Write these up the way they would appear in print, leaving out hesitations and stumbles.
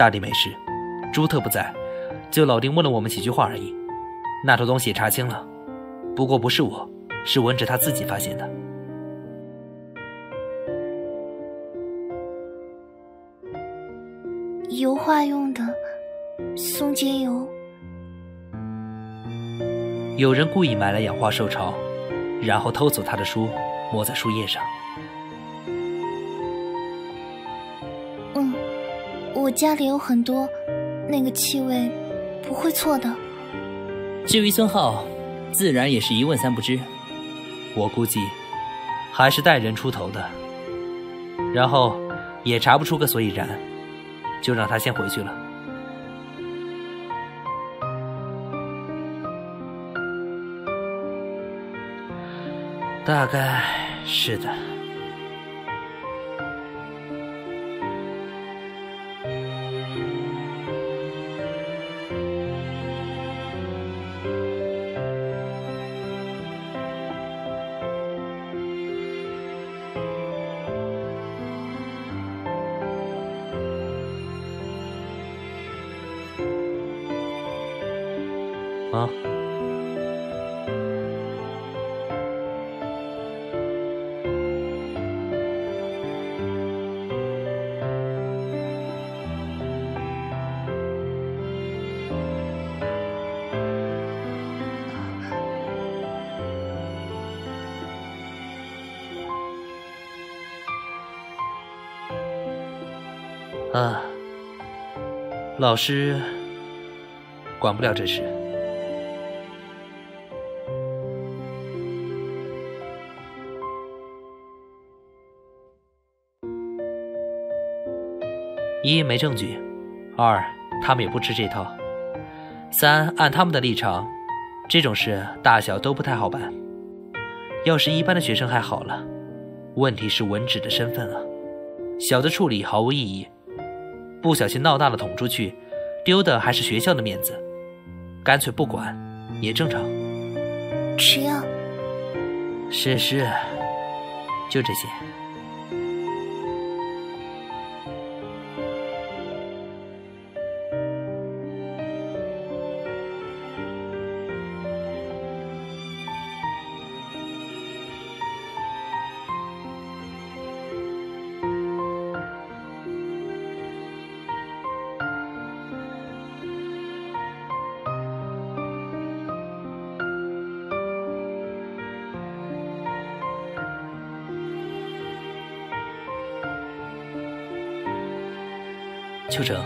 大抵没事，朱特不在，就老丁问了我们几句话而已。那头东西也查清了，不过不是我，是文治他自己发现的。 油画用的松节油， 有人故意买来氧化受潮，然后偷走他的书，抹在书页上。 我家里有很多，那个气味不会错的。 至于孙浩，自然也是一问三不知。 我估计还是带人出头的，然后也查不出个所以然，就让他先回去了。大概是的。啊，老师管不了这事。一没证据，二他们也不吃这套，三按他们的立场，这种事大小都不太好办。要是一般的学生还好了，问题是文治的身份啊，小的处理毫无意义，不小心闹大了捅出去，丢的还是学校的面子，干脆不管也正常。 吃药？ 是，就这些。秋成，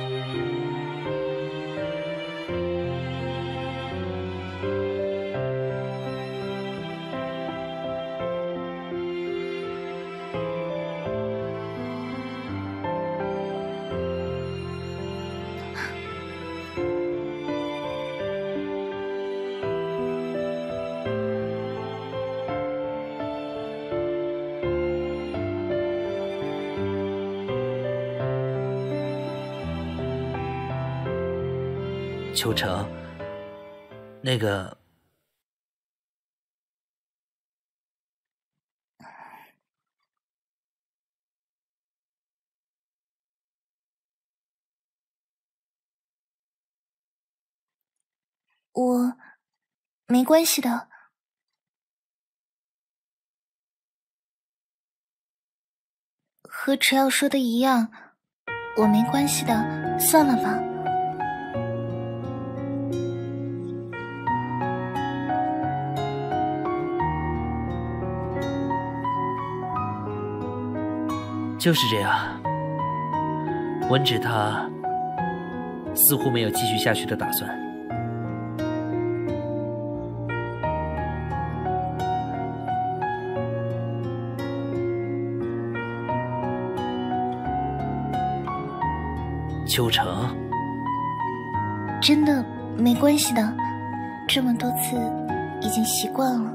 秋成，那个， 我没关系的。和池瑶说的一样，我没关系的，算了吧。 就是这样。文治他似乎没有继续下去的打算。秋成， 真的没关系的，这么多次已经习惯了。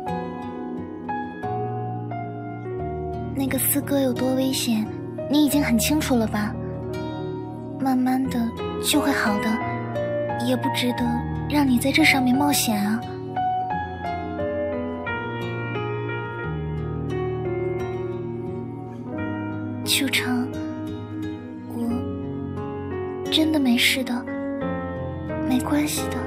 那个四哥有多危险，你已经很清楚了吧？慢慢的就会好的，也不值得让你在这上面冒险啊。秋成，我真没关系的。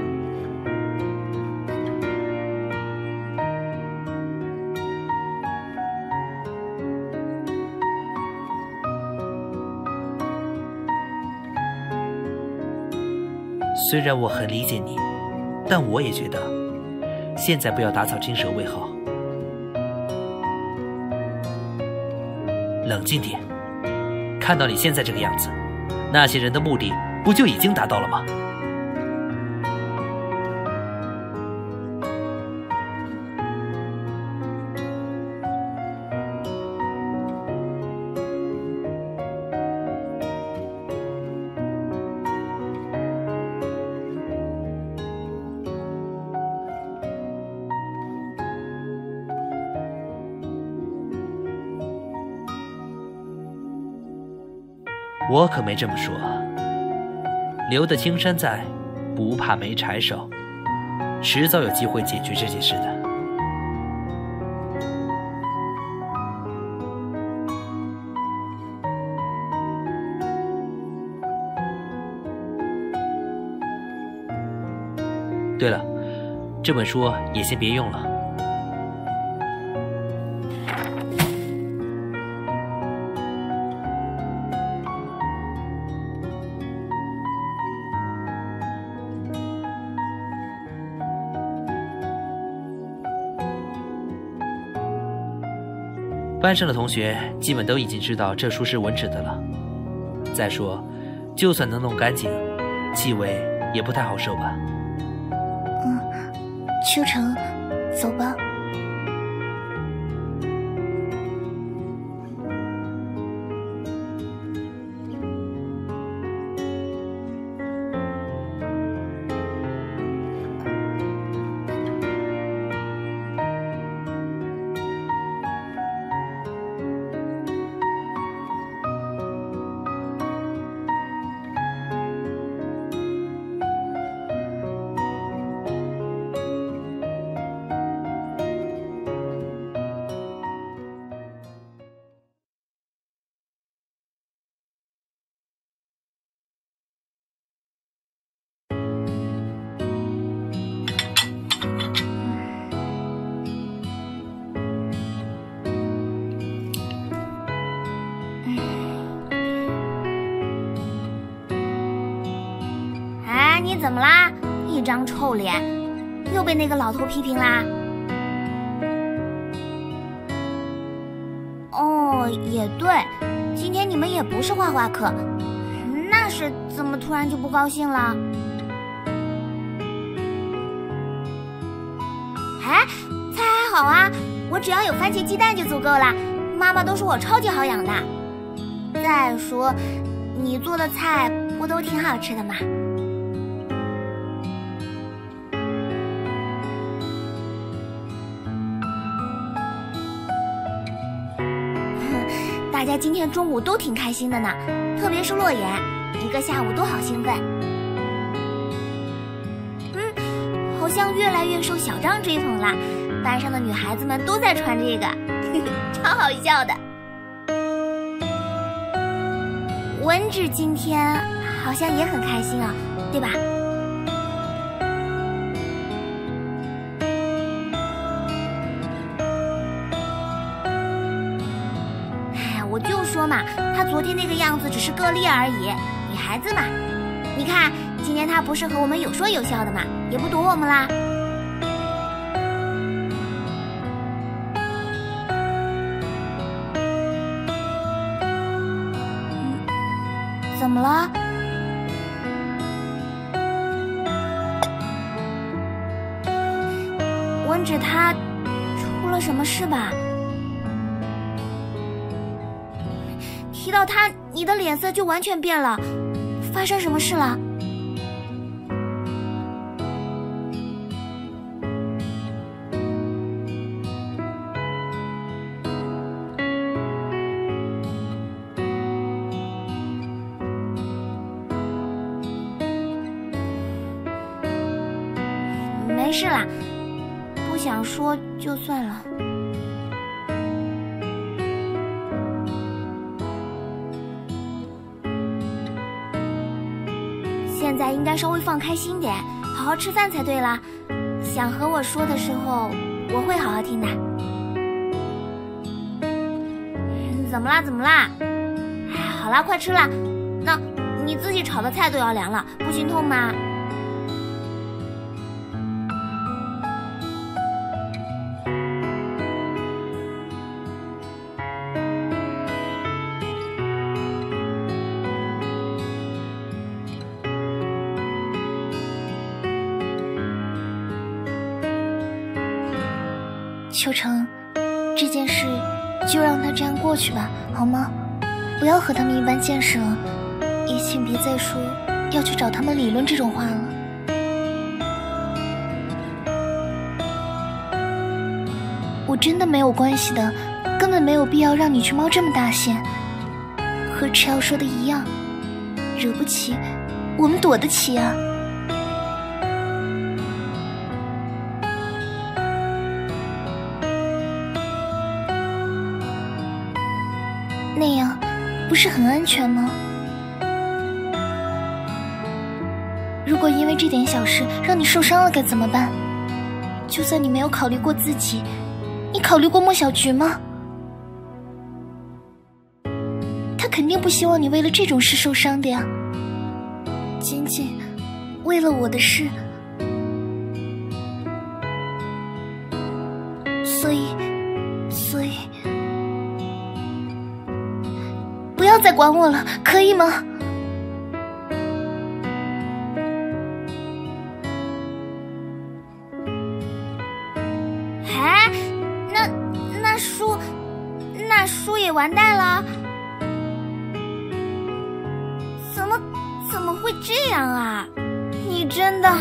虽然我很理解你，但我也觉得现在不要打草惊蛇为好。冷静点，看到你现在这个样子，那些人的目的不就已经达到了吗？我可没这么说，留得青山在，不怕没柴烧，迟早有机会解决这件事的。对了，这本书也先别用了。班上的同学基本都已经知道这书是文纸的了。再说，就算能弄干净，气味也不太好受吧？ 秋成，走吧。 你怎么啦？一张臭脸，又被那个老头批评啦？哦，也对，今天你们也不是画画课，那是怎么突然就不高兴了？哎，菜还好啊，我只要有番茄鸡蛋就足够了。妈妈都说我超级好养的。再说，你做的菜不都挺好吃的吗？大家今天中午都挺开心的呢，特别是洛言，一个下午都好兴奋。好像越来越受小张追捧了，班上的女孩子们都在穿这个，超好笑的。文芷今天好像也很开心啊，对吧？我就说嘛，她昨天那个样子只是个例而已，女孩子嘛。你看，今天她不是和我们有说有笑的嘛，也不躲我们啦。怎么了？文芷她出了什么事吧？提到他，你的脸色就完全变了，发生什么事了？没事啦，不想说就算了。现在在应该稍微放开心点，好好吃饭才对啦。想和我说的时候，我会好好听的。怎么啦？怎么啦？哎，好啦，快吃啦。那你自己炒的菜都要凉了，不心痛吗？ 秋成，这件事就让它这样过去吧，好吗？不要和他们一般见识了，也请别再说要去找他们理论这种话了。我真的没有关系的，根本没有必要让你去冒这么大险。和池瑶说的一样，惹不起，我们躲得起啊。那样不是很安全吗？如果因为这点小事让你受伤了该怎么办？就算你没有考虑过自己，你考虑过莫小菊吗？他肯定不希望你为了这种事受伤的呀。仅仅为了我的事，所以不要再管我了，可以吗？ 哎，那书也完蛋了？怎么会这样啊？你真的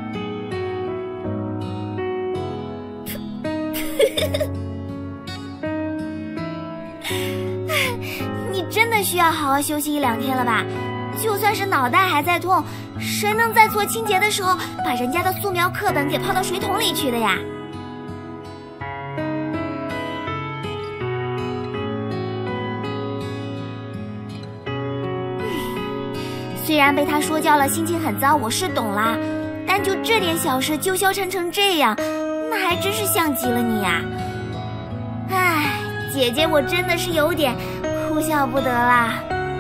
你真的需要好好休息1-2天了吧？就算是脑袋还在痛，谁能在做清洁的时候把人家的素描课本给泡到水桶里去的呀？虽然被他说教了，心情很糟，我是懂啦，但就这点小事就消沉成这样，那还真是像极了你呀！唉，姐姐我真的是有点哭笑不得啦。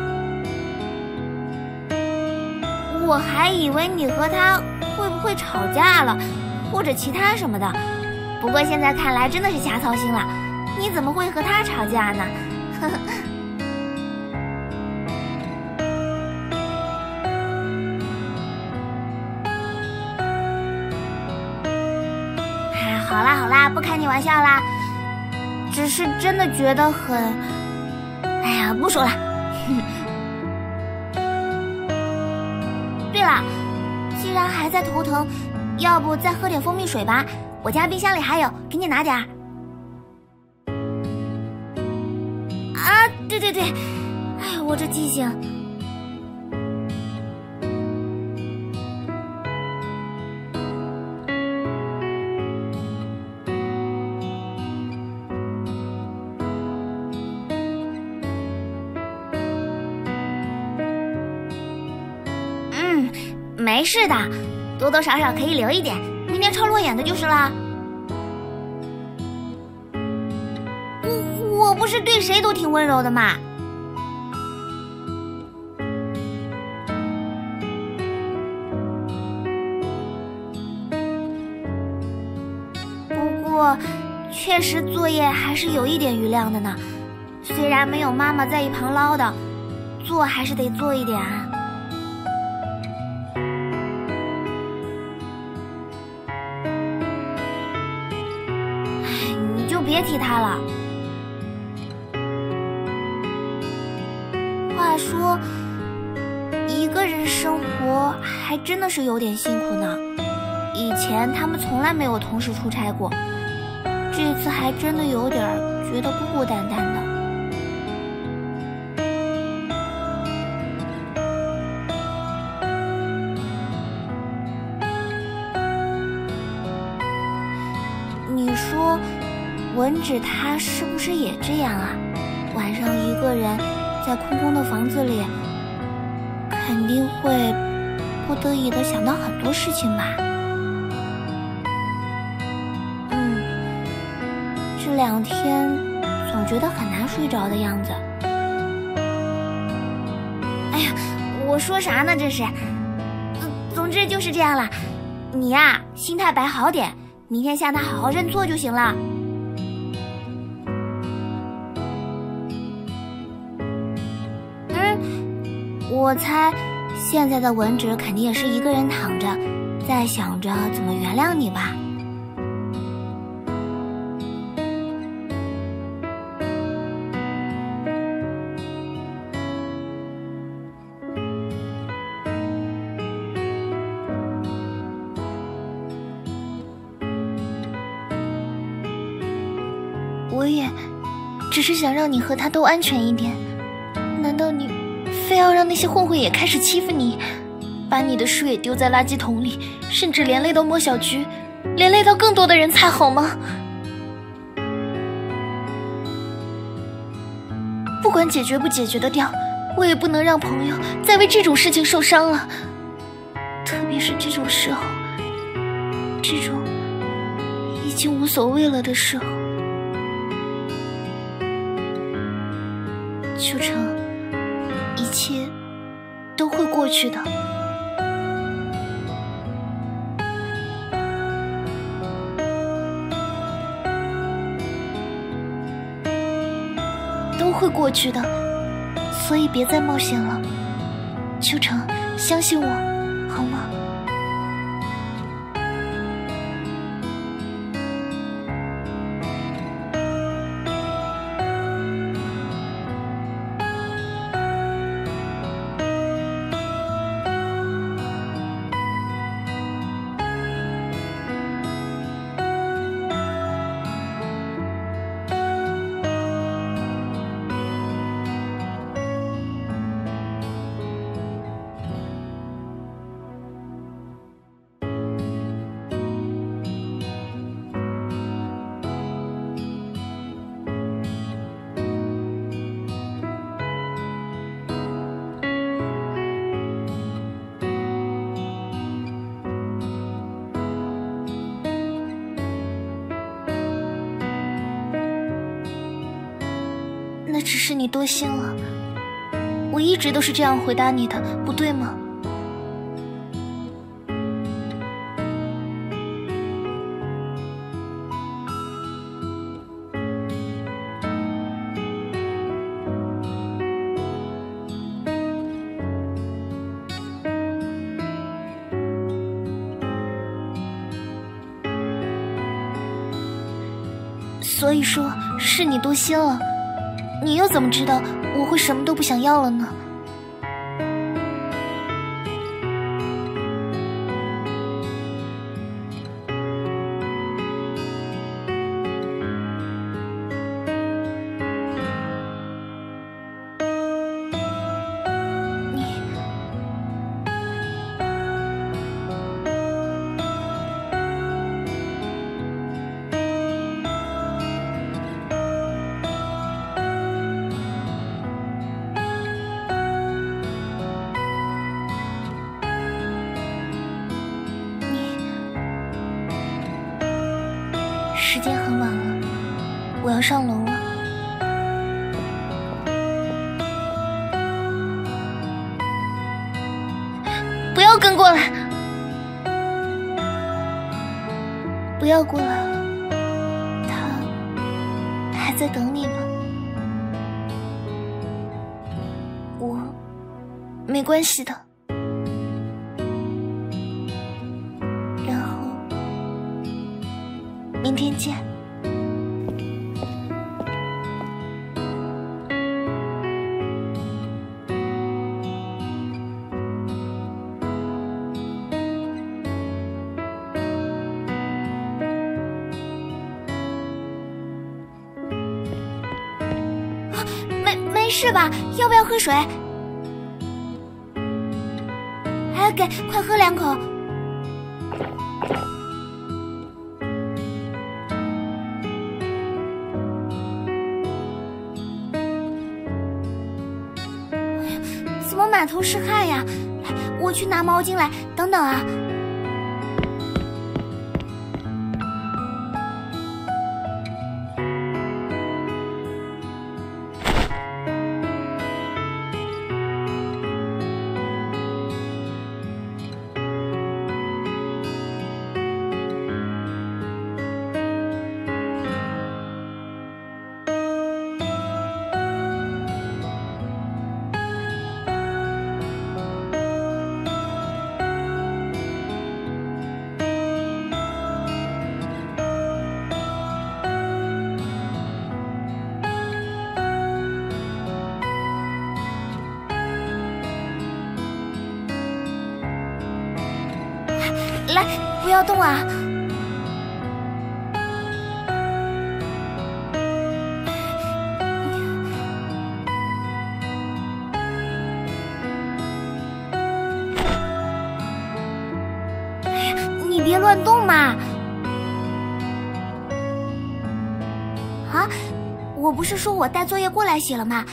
我还以为你和他会不会吵架了，或者其他什么的，不过现在看来真的是瞎操心了。你怎么会和他吵架呢？呵呵。好啦，不开你玩笑啦，只是真的觉得很……哎呀，不说了。对了，既然还在头疼，要不再喝点蜂蜜水吧？我家冰箱里还有，给你拿点儿。啊，对，哎呀，我这记性。没事的，多多少少可以留一点，明天抄裸眼的就是了。我不是对谁都挺温柔的嘛。不过，确实作业还是有一点余量的呢。虽然没有妈妈在一旁唠叨，做还是得做一点啊。别提他了。话说，一个人生活还真的是有点辛苦呢。以前他们从来没有同时出差过，这次还真的有点觉得孤孤单单的。你说文芷她是不是也这样啊？晚上一个人在空空的房子里，肯定会不得已的想到很多事情吧。这2天总觉得很难睡着的样子。哎呀，我说啥呢这是？总之就是这样了。你呀，心态摆好点，明天向他好好认错就行了。我猜现在的文芷肯定也是一个人躺着，在想着怎么原谅你吧。 我也只是想让你和他都安全一点，难道你非要让那些混混也开始欺负你，把你的书也丢在垃圾桶里，甚至连累到莫小菊，连累到更多的人才好吗？不管解决不解决得掉，我也不能让朋友再为这种事情受伤了，特别是这种时候，这种已经无所谓了的时候。秋成，一切都会过去的。都会过去的，所以别再冒险了。秋成，相信我，好吗？那只是你多心了，我一直都是这样回答你的，不对吗？所以说是你多心了，你又怎么知道我会什么都不想要了呢？时间很晚了，我要上楼了。不要跟过来！不要过来了，他还在等你呢。我没关系的。明天见。 没事吧？要不要喝水？哎，给，快喝2口。怎么满头是汗呀？ 我去拿毛巾来，等等啊。来，不要动啊！哎呀，你别乱动嘛！啊，我不是说我带作业过来写了吗？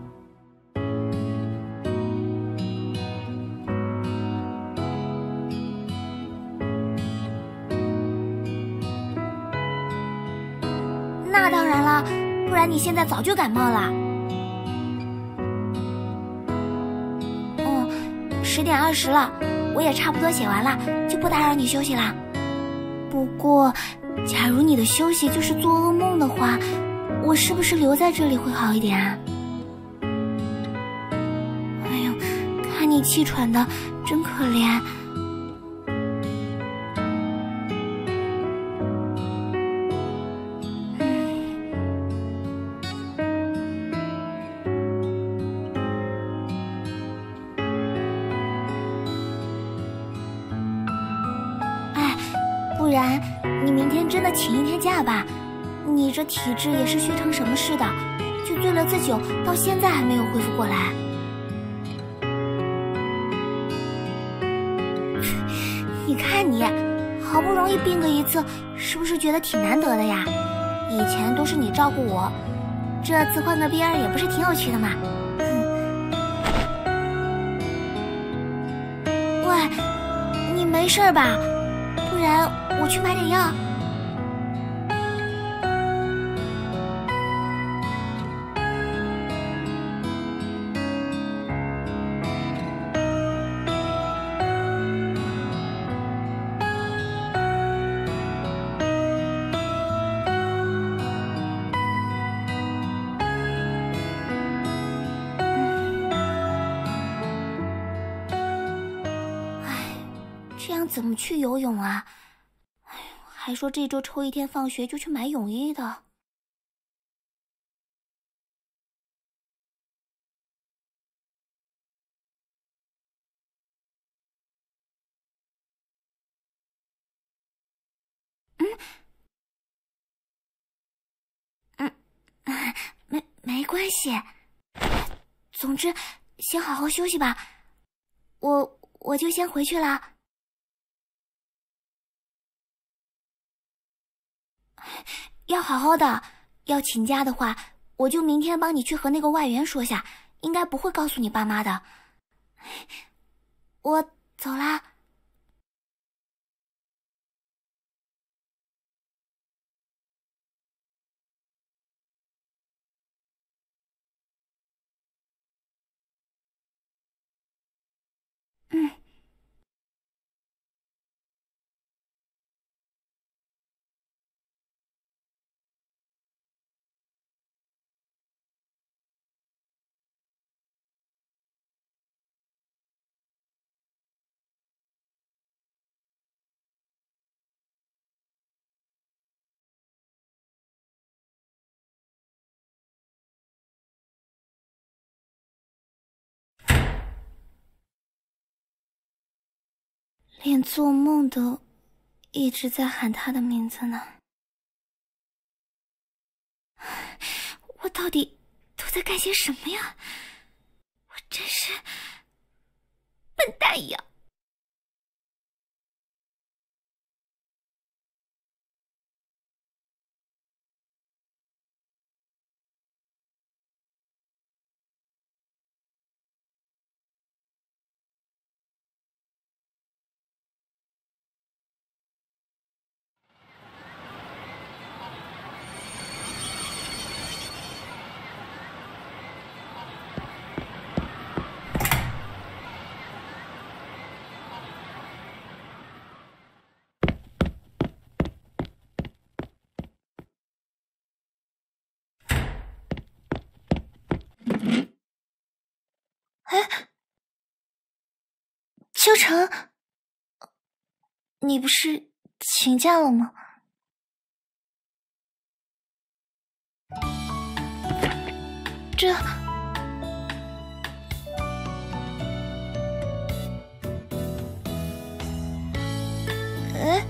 那当然了，不然你现在早就感冒了。10点20了，我也差不多写完了，就不打扰你休息啦。不过，假如你的休息就是做噩梦的话，我是不是留在这里会好一点啊？哎呦，看你气喘的，真可怜。不然，你明天真的请1天假吧。你这体质也是虚成什么似的，就醉了次酒，到现在还没有恢复过来。你看你，好不容易病个一次，是不是觉得挺难得的呀？以前都是你照顾我，这次换个边儿也不是挺有趣的嘛。喂，你没事吧？不然我去买点药。这样怎么去游泳啊？还说这周抽1天放学就去买泳衣的。没关系。总之，先好好休息吧。我就先回去了。要好好的，要请假的话，我就明天帮你去和那个外援说下，应该不会告诉你爸妈的。我走啦。连做梦都一直在喊他的名字呢。我到底都在干些什么呀？我真是笨蛋一样。 秋成，你不是请假了吗？这……哎，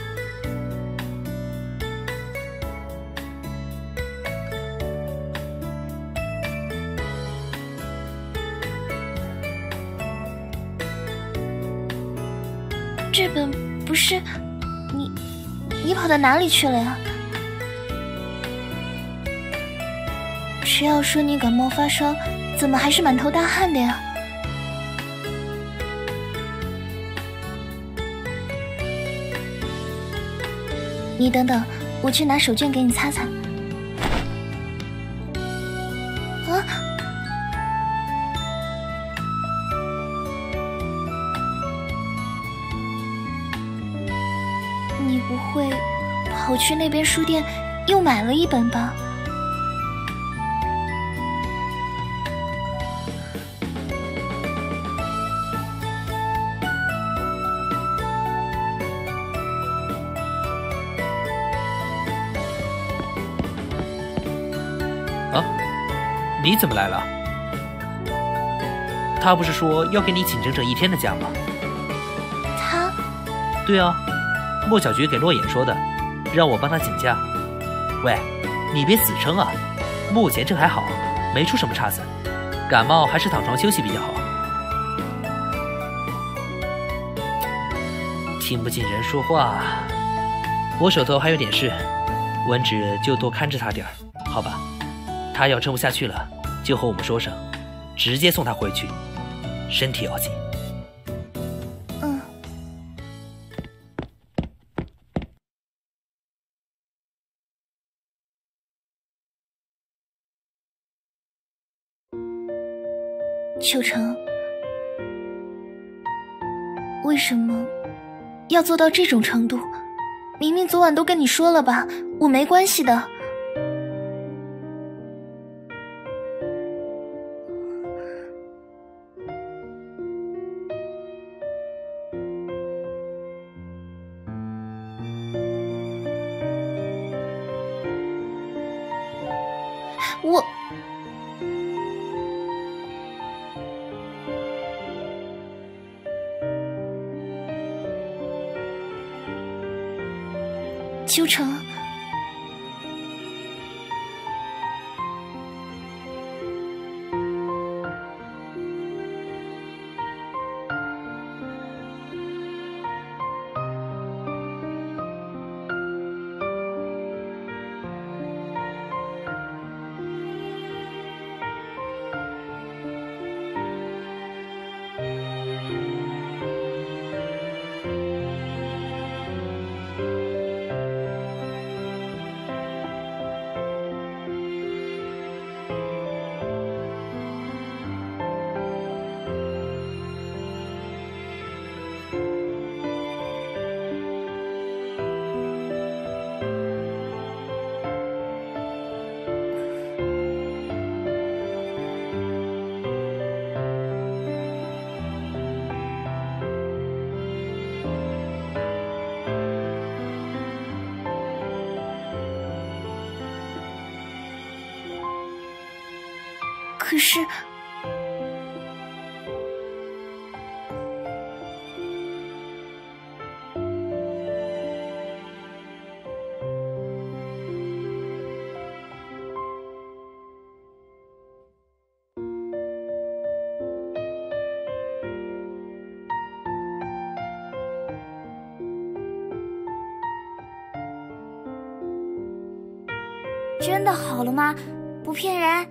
这本不是你跑到哪里去了呀？谁要说你感冒发烧，怎么还是满头大汗的呀？你等等，我去拿手绢给你擦擦。啊！你不会跑去那边书店又买了一本吧？ 啊，你怎么来了？他不是说要给你请整整1天的假吗？ 他？ 对啊，莫小菊给洛言说的，让我帮他请假。喂，你别死撑啊，目前这还好，没出什么岔子，感冒还是躺床休息比较好。听不进人说话，我手头还有点事，文芷就多看着他点儿，好吧？他要撑不下去了，就和我们说声，直接送他回去，身体要紧。 嗯。秋成，为什么要做到这种程度？明明昨晚都跟你说了吧，我没关系的。我秋成，可是， 真的好了吗？不骗人。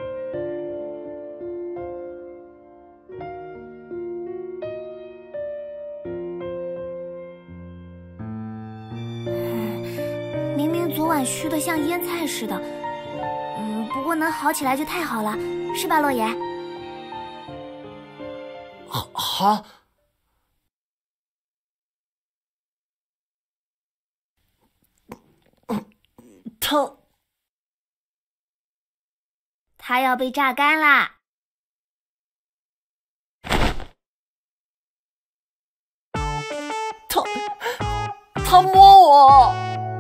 明明昨晚虚的像腌菜似的，不过能好起来就太好了，是吧，洛言？ 好。疼。 他要被榨干啦！ 他摸我。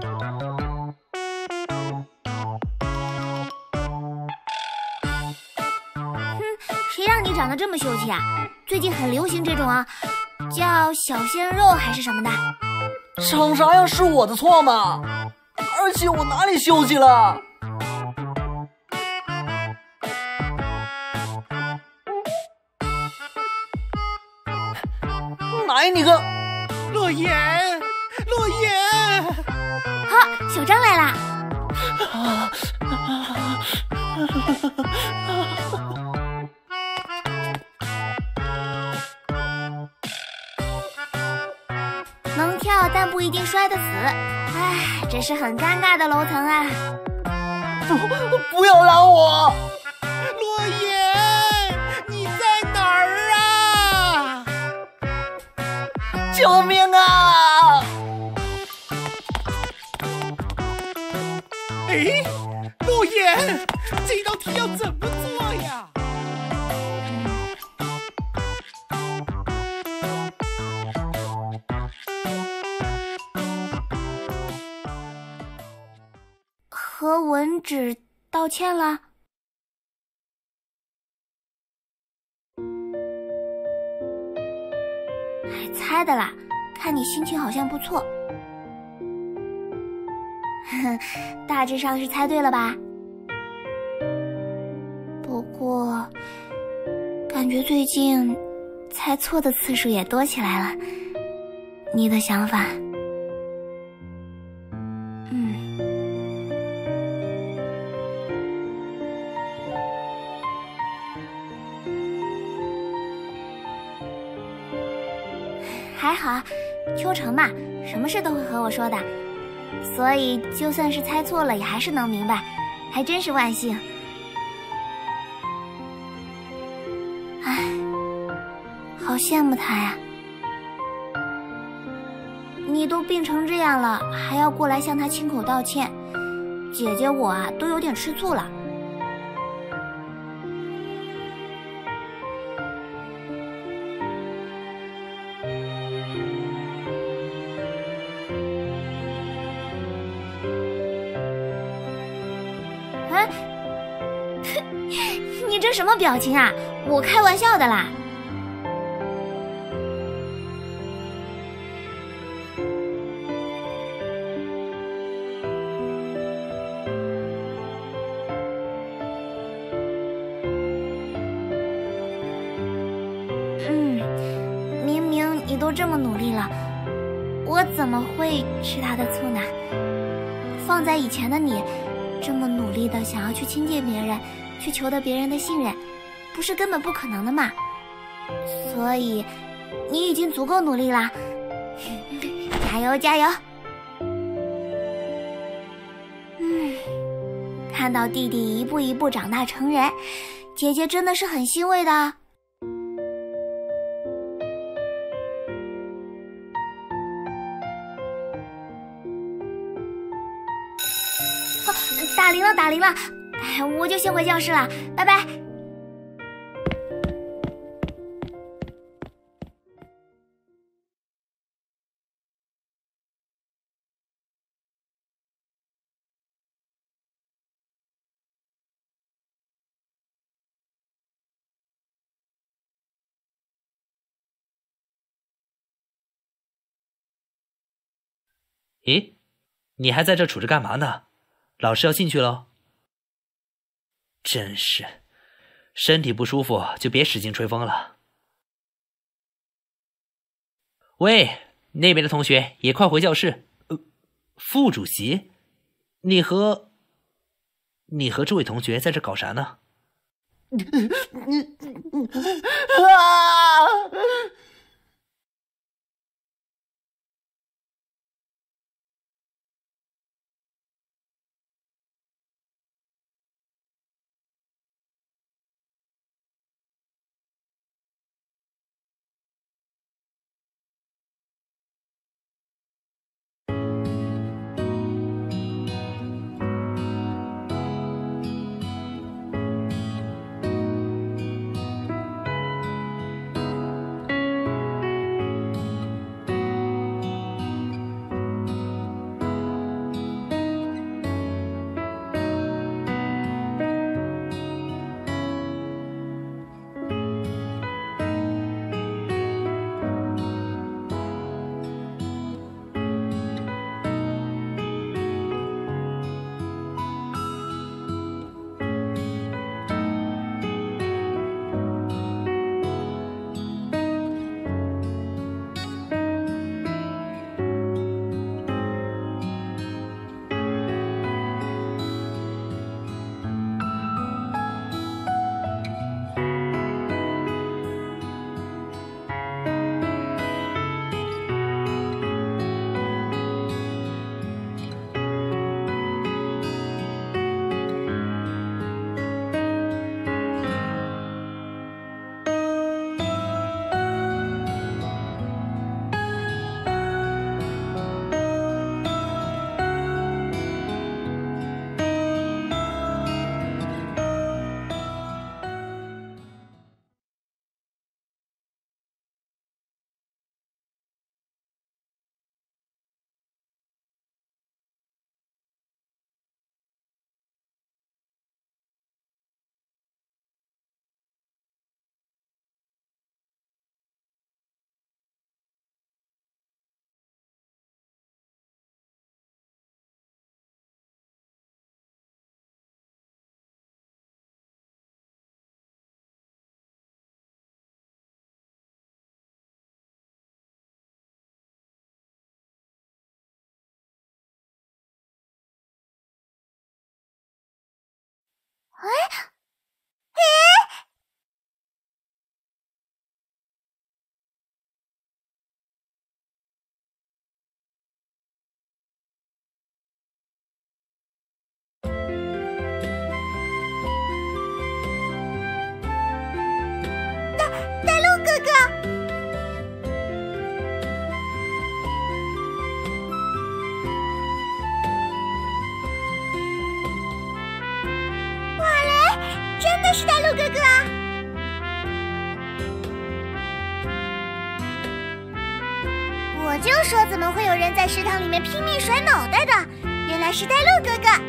谁让你长得这么秀气啊？最近很流行这种啊，叫小鲜肉还是什么的。 长啥样是我的错吗？而且我哪里秀气了？来你个洛言，洛言！ 好，小张来啦！能跳但不一定摔得死，唉，这是很尴尬的楼层啊！ 不要拦我！ 洛言，你在哪儿啊？ 救命啊！ 哎，洛言，这道题要怎么做呀？ 和文芷道歉了。猜的啦，看你心情好像不错。大致上是猜对了吧？不过，感觉最近猜错的次数也多起来了。你的想法？还好，秋成嘛，什么事都会和我说的，所以就算是猜错了，也还是能明白，还真是万幸。唉，好羡慕他呀！你都病成这样了，还要过来向他亲口道歉，姐姐我啊都有点吃醋了。你这什么表情啊？我开玩笑的啦。明明你都这么努力了，我怎么会吃他的醋呢？放在以前的你，这么努力的想要去亲近别人，去求得别人的信任，不是根本不可能的嘛。所以你已经足够努力啦，加油加油！看到弟弟一步一步长大成人，姐姐真的是很欣慰的。打铃了，打铃了，我就先回教室了，拜拜。 咦，你还在这杵着干嘛呢？老师要进去喽。真是，身体不舒服就别使劲吹风了。喂，那边的同学也快回教室。副主席，你和这位同学在这搞啥呢？ 大鹿哥哥，哇嘞，真的是大鹿哥哥啊！我就说怎么会有人在食堂里面拼命甩脑袋的，原来是大鹿哥哥。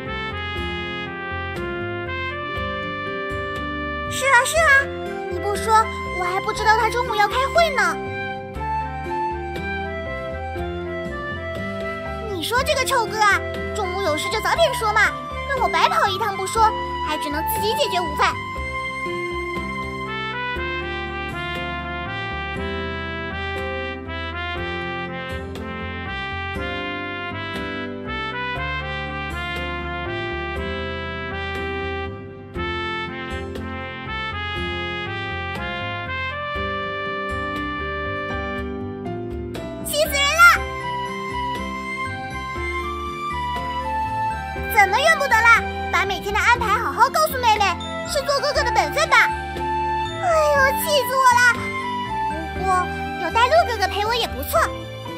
是啊是啊，你不说我还不知道他中午要开会呢。你说这个臭哥啊，中午有事就早点说嘛，让我白跑一趟不说，还只能自己解决午饭。气死人了！怎么怨不得啦？把每天的安排好好告诉妹妹，是做哥哥的本分吧。哎呦，气死我了！不过有大鹿哥哥陪我也不错。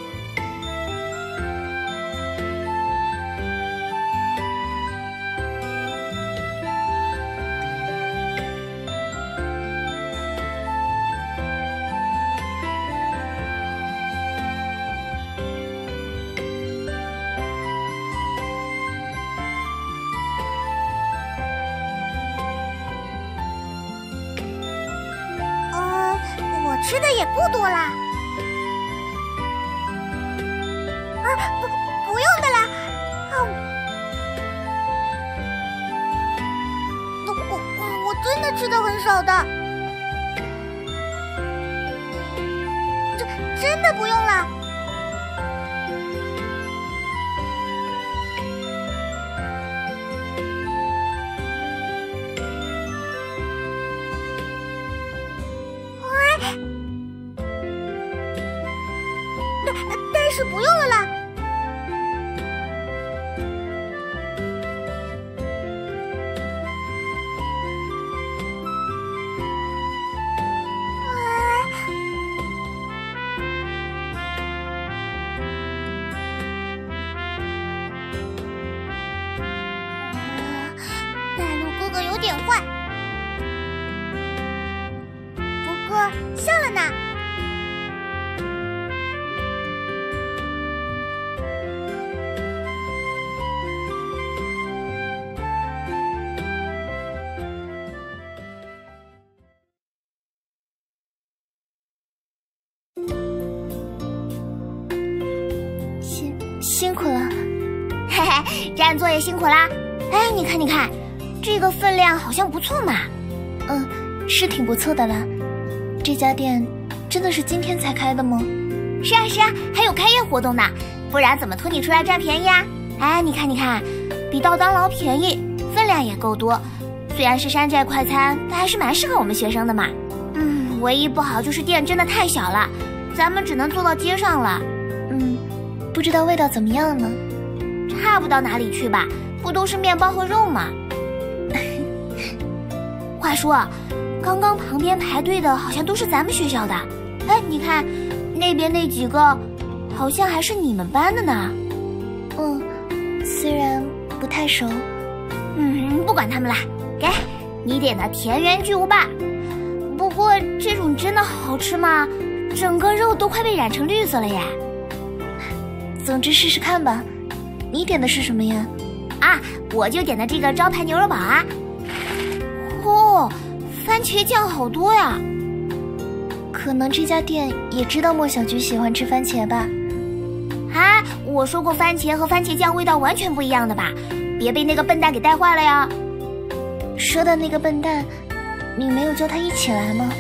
吃的也不多啦。啊，不用的啦。我真的吃的很少的。真的不用了。但是不用了啦。大鹿哥哥有点坏，不过笑了呢。 辛苦了， 嘿嘿，占座也辛苦啦。哎，你看，你看，这个分量好像不错嘛。 是挺不错的啦。这家店真的是今天才开的吗？ 是啊是啊，还有开业活动呢，不然怎么拖你出来占便宜啊？哎，你看，你看，比稻当劳便宜，分量也够多。虽然是山寨快餐，但还是蛮适合我们学生的嘛。唯一不好就是店真的太小了，咱们只能坐到街上了。 不知道味道怎么样呢？ 差不到哪里去吧，不都是面包和肉吗？话说，刚刚旁边排队的好像都是咱们学校的。哎，你看，那边那几个，好像还是你们班的呢。 虽然不太熟。 不管他们啦，给你点的田园巨无霸。不过这种真的好吃吗？整个肉都快被染成绿色了耶。 总之试试看吧。你点的是什么呀？ 我就点的这个招牌牛肉堡啊。番茄酱好多呀。 可能这家店也知道莫小菊喜欢吃番茄吧。 我说过番茄和番茄酱味道完全不一样的吧，别被那个笨蛋给带坏了呀。 说的那个笨蛋，你没有叫他一起来吗？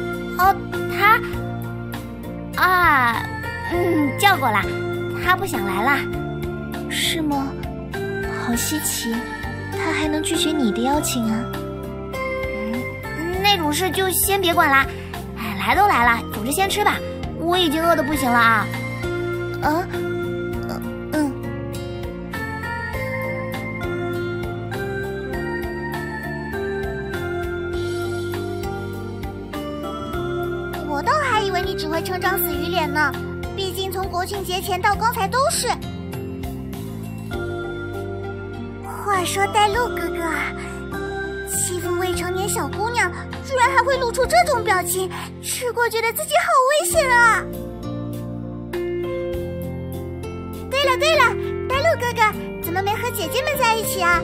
叫过了，他不想来啦。 是吗？好稀奇，他还能拒绝你的邀请啊。 那种事就先别管啦。哎，来都来了，总之先吃吧，我已经饿得不行了啊。 我倒还以为你只会称张死鱼脸呢，毕竟从国庆节前到刚才都是。话说带路哥哥啊，欺负未成年小姑娘，居然还会露出这种表情，吃过觉得自己好危险啊！对了，带路哥哥怎么没和姐姐们在一起啊？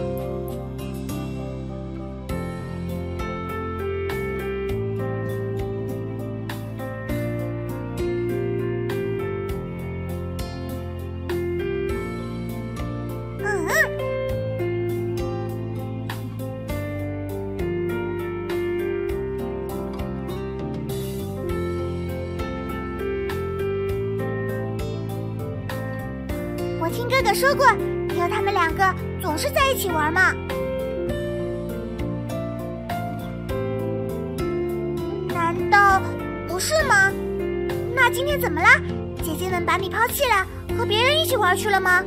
我听哥哥说过，以后他们两个总是在一起玩嘛。难道不是吗？那今天怎么啦？姐姐们把你抛弃了，和别人一起玩去了吗？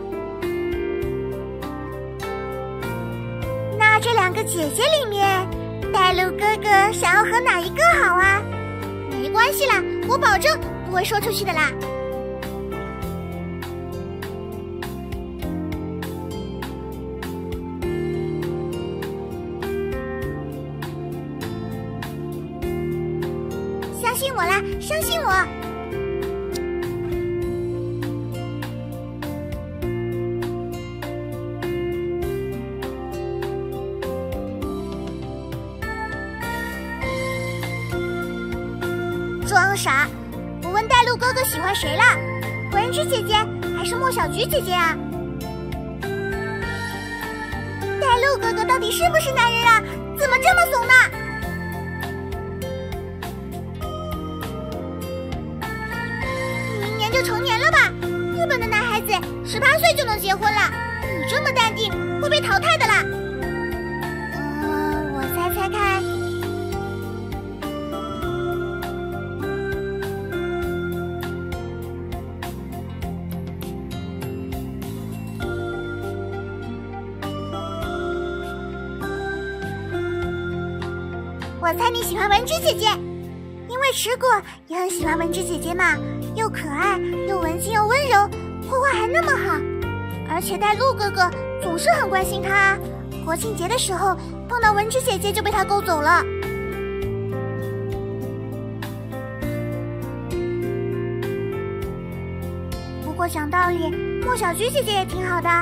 那这两个姐姐里面，带路哥哥想要和哪一个好啊？没关系啦，我保证不会说出去的啦。相信我啦，相信我！装傻！我问带路哥哥喜欢谁啦？文芝姐姐还是莫小菊姐姐啊？带路哥哥到底是不是男人啊？怎么这么怂呢？就成年了吧？日本的男孩子18岁就能结婚了，你这么淡定会被淘汰的啦。我猜看。我猜你喜欢文芝姐姐，因为吃过，也很喜欢文芝姐姐嘛。又可爱又文静又温柔，画画还那么好，而且带路哥哥总是很关心她。国庆节的时候碰到文芝姐姐就被她勾走了。不过讲道理，莫小菊姐姐也挺好的。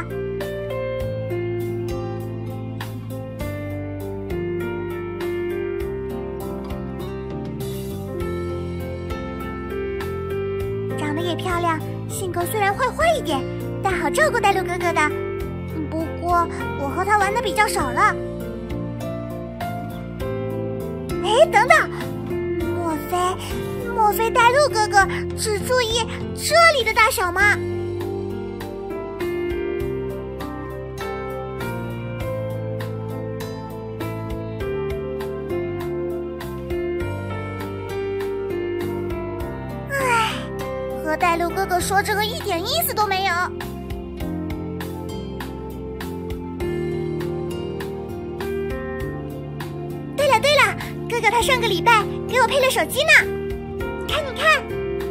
长得也漂亮，性格虽然坏一点，但好照顾带路哥哥的。不过我和他玩的比较少了。哎，等等，莫非带路哥哥只注意这里的大小吗？和带路哥哥说这个一点意思都没有。对了，哥哥他上个礼拜给我配了手机呢，你看。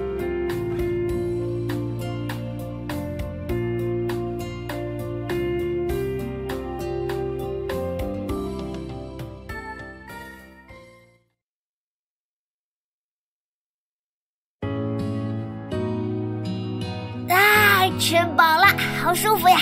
吃饱了，好舒服呀。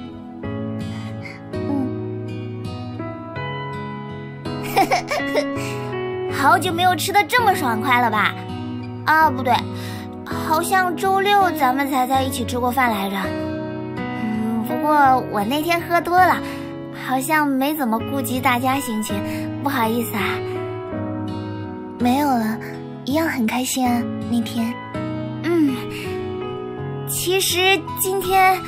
好久没有吃的这么爽快了吧？啊，不对，好像周六咱们才在一起吃过饭来着。不过我那天喝多了，好像没怎么顾及大家心情，不好意思啊。 没有了，一样很开心啊，那天。 其实今天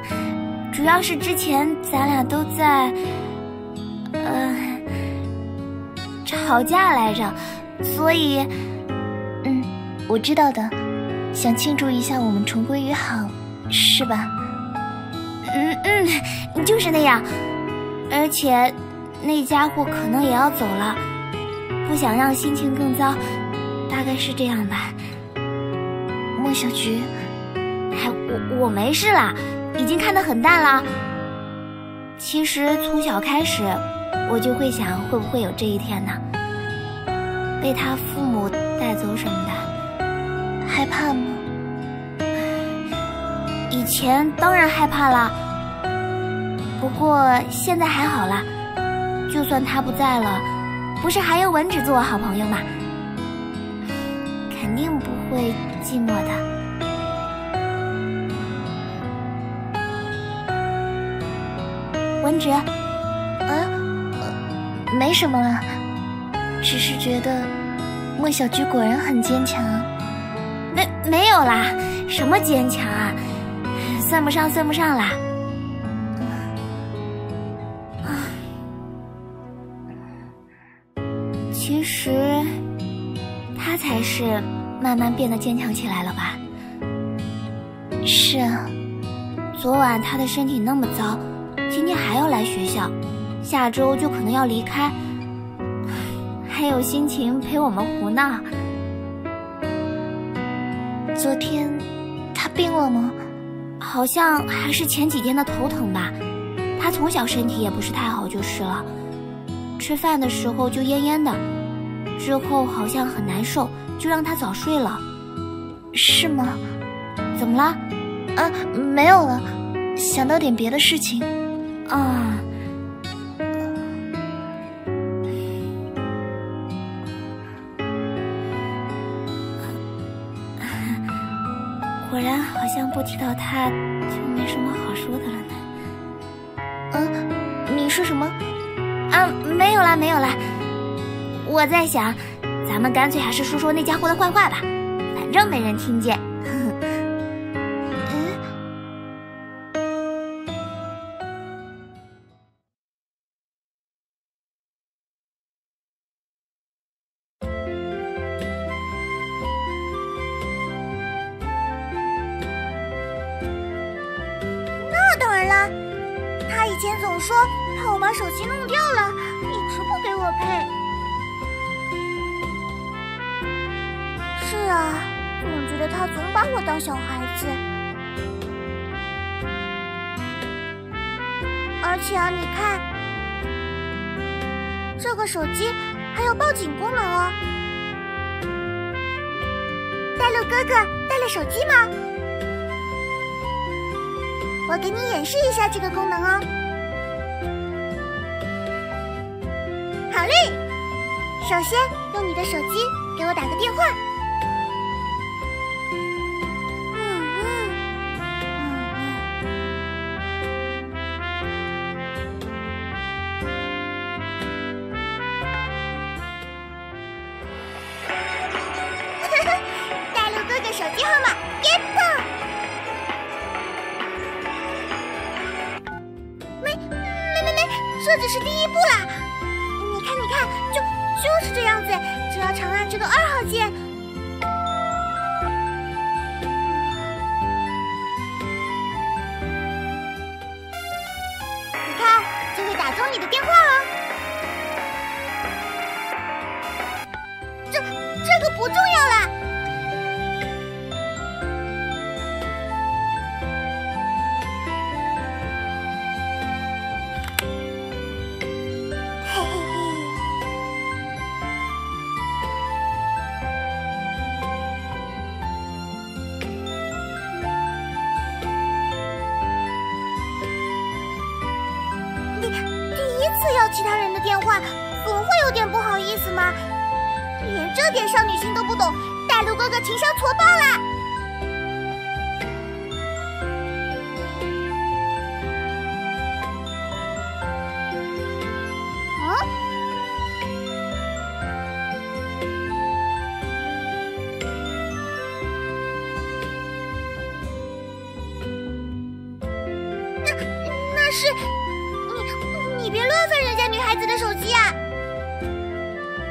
主要是之前咱俩都在吵架来着，所以…… 我知道的，想庆祝一下我们重归于好，是吧？ 就是那样。而且，那家伙可能也要走了，不想让心情更糟，大概是这样吧。 莫小菊， 我没事啦，已经看得很淡了。其实从小开始，我就会想会不会有这一天呢？被他父母带走什么的。 害怕吗？ 以前当然害怕啦，不过现在还好啦。就算他不在了，不是还有文芷做我好朋友吗？肯定不会寂寞的。文芷， 没什么了，只是觉得莫小菊果然很坚强。 没有啦，什么坚强啊，算不上啦。其实他才是慢慢变得坚强起来了吧？ 是啊， 昨晚他的身体那么糟，今天还要来学校，下周就可能要离开，还有心情陪我们胡闹。 昨天他病了吗？ 好像还是前几天的头疼吧。他从小身体也不是太好就是了，吃饭的时候就恹恹的，之后好像很难受，就让他早睡了。 是吗？ 怎么了？ 没有了，想到点别的事情。 果然好像不提到他就没什么好说的了呢。 你说什么？ 没有啦。我在想，咱们干脆还是说说那家伙的坏话吧，反正没人听见。 当然啦，他以前总说怕我把手机弄掉了，一直不给我配。是啊，总觉得他总把我当小孩子。而且啊，你看，这个手机还有报警功能哦。大陆哥哥带了手机吗？我给你演示一下这个功能哦。好嘞，首先用你的手机给我打个电话。大陆哥哥手机号码鞭炮。这只是第一步啦，你看，就是这样子，只要长按这个2号键，你看就会打通你的电话哦。这个不重要啦。要其他人的电话，总会有点不好意思吗？连这点少女心都不懂，大陆哥哥情商挫爆啦！那是。你别乱翻人家女孩子的手机啊！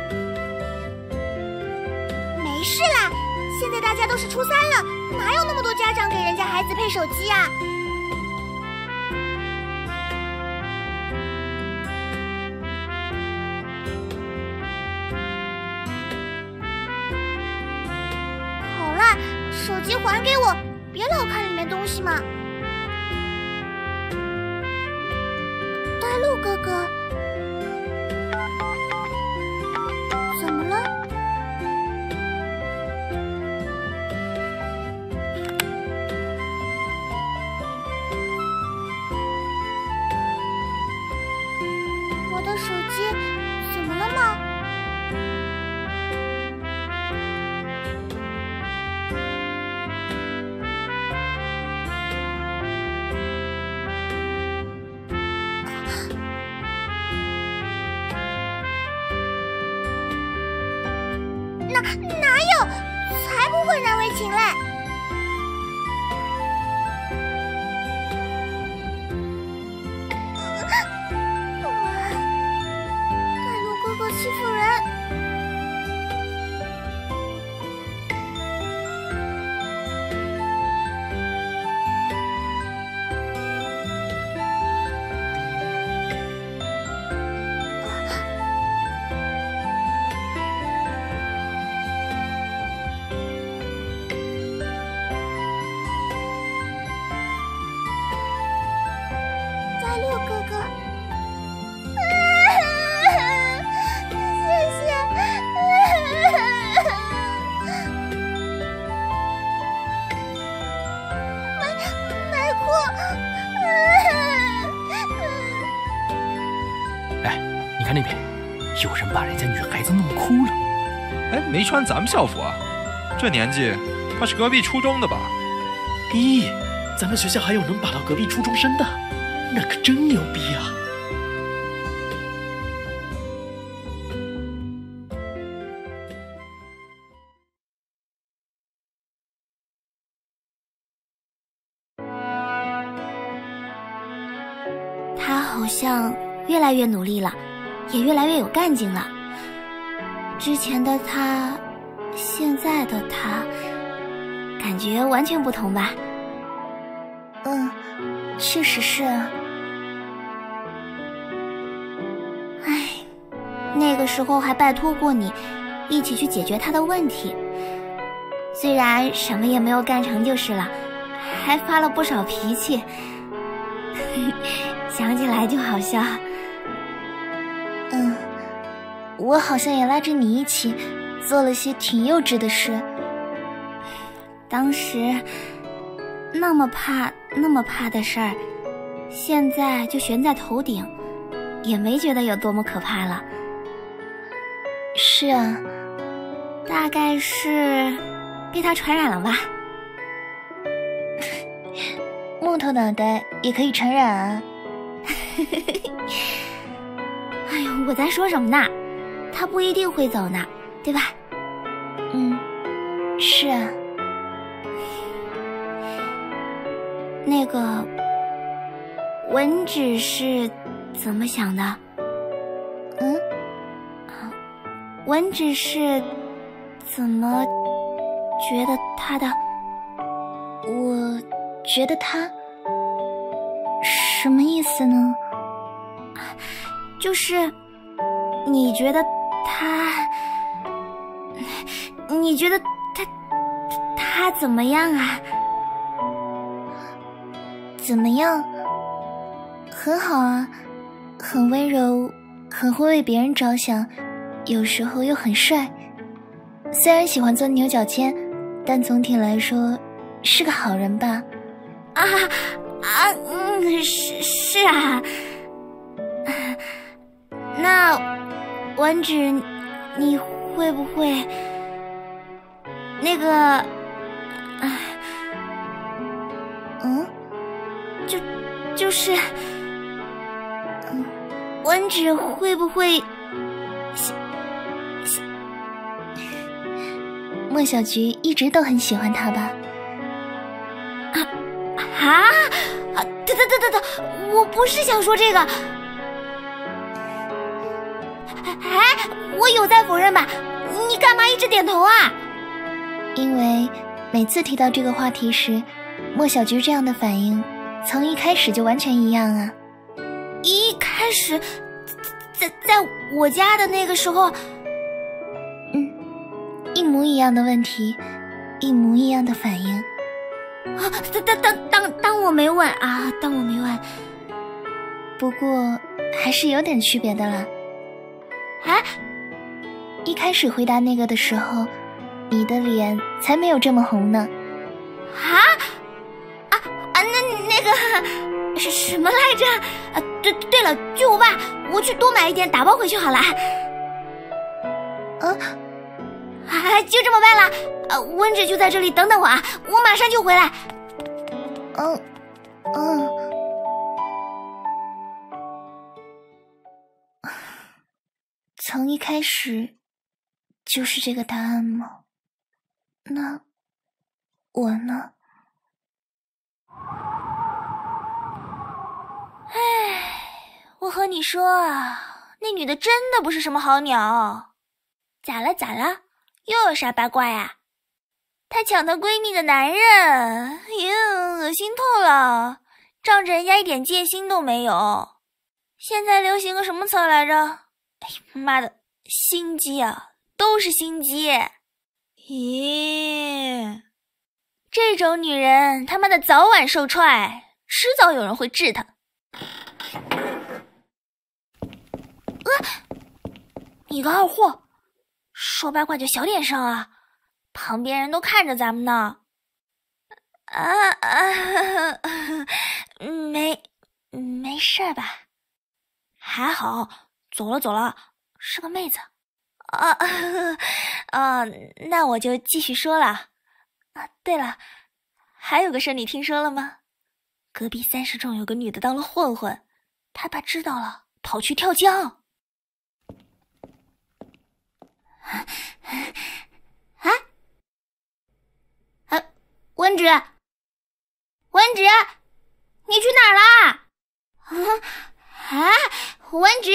家都是初3了，哪有那么多家长给人家孩子配手机啊？好啦，手机还给我，别老看里面东西嘛。大陆哥哥，怎么了？我的手机怎么了吗？哪有？才不会难为情嘞！大陆哥哥欺负人。大陆哥哥，谢谢。没哭。 哎，你看那边，有人把人家女孩子弄哭了。 哎，没穿咱们校服啊？这年纪，怕是隔壁初中的吧？ 咦，咱们学校还有能把到隔壁初中生的，那可真牛逼啊！ 他好像越来越努力了，也越来越有干劲了。之前的他，现在的他，感觉完全不同吧？ 确实是啊。 唉，那个时候还拜托过你，一起去解决他的问题。虽然什么也没有干成就是了，还发了不少脾气，想起来就好笑。 我好像也拉着你一起做了些挺幼稚的事。 当时那么怕的事儿，现在就悬在头顶，也没觉得有多么可怕了。 是啊， 大概是被他传染了吧。 木头脑袋也可以传染啊。 哎呦，我在说什么呢？他不一定会走呢，对吧？ 是啊。 那个文芷是怎么想的？文芷是怎么觉得他的？ 我觉得他什么意思呢？ 就是你觉得他怎么样啊？ 怎么样？很好啊，很温柔，很会为别人着想，有时候又很帅。虽然喜欢钻牛角尖，但总体来说是个好人吧？ 是啊。那文芷，你会不会那个就是文芷会不会莫小菊一直都很喜欢他吧？ 等，我不是想说这个。我有在否认吧？你干嘛一直点头啊？ 因为每次提到这个话题时，莫小菊这样的反应从一开始就完全一样啊。 一开始在我家的那个时候， 一模一样的问题，一模一样的反应。 当我没问啊，当我没问。 不过还是有点区别的啦。一开始回答那个的时候，你的脸才没有这么红呢。 那个是什么来着？对了，巨无霸，我去多买一点，打包回去好了。就这么办了。温芷就在这里等等我啊，我马上就回来。 从一开始就是这个答案吗？那我呢？ 我和你说啊，那女的真的不是什么好鸟。咋了？又有啥八卦呀？她抢她闺蜜的男人，恶心透了，仗着人家一点戒心都没有。现在流行个什么词来着？妈的，心机啊，都是心机。这种女人他妈的早晚受踹，迟早有人会治她。你个二货，说八卦就小点声啊，旁边人都看着咱们呢。没事吧？还好，走了，是个妹子。那我就继续说了。对了，还有个事你听说了吗？隔壁30中有个女的当了混混，她爸知道了，跑去跳江。温芷，你去哪儿啦？温芷。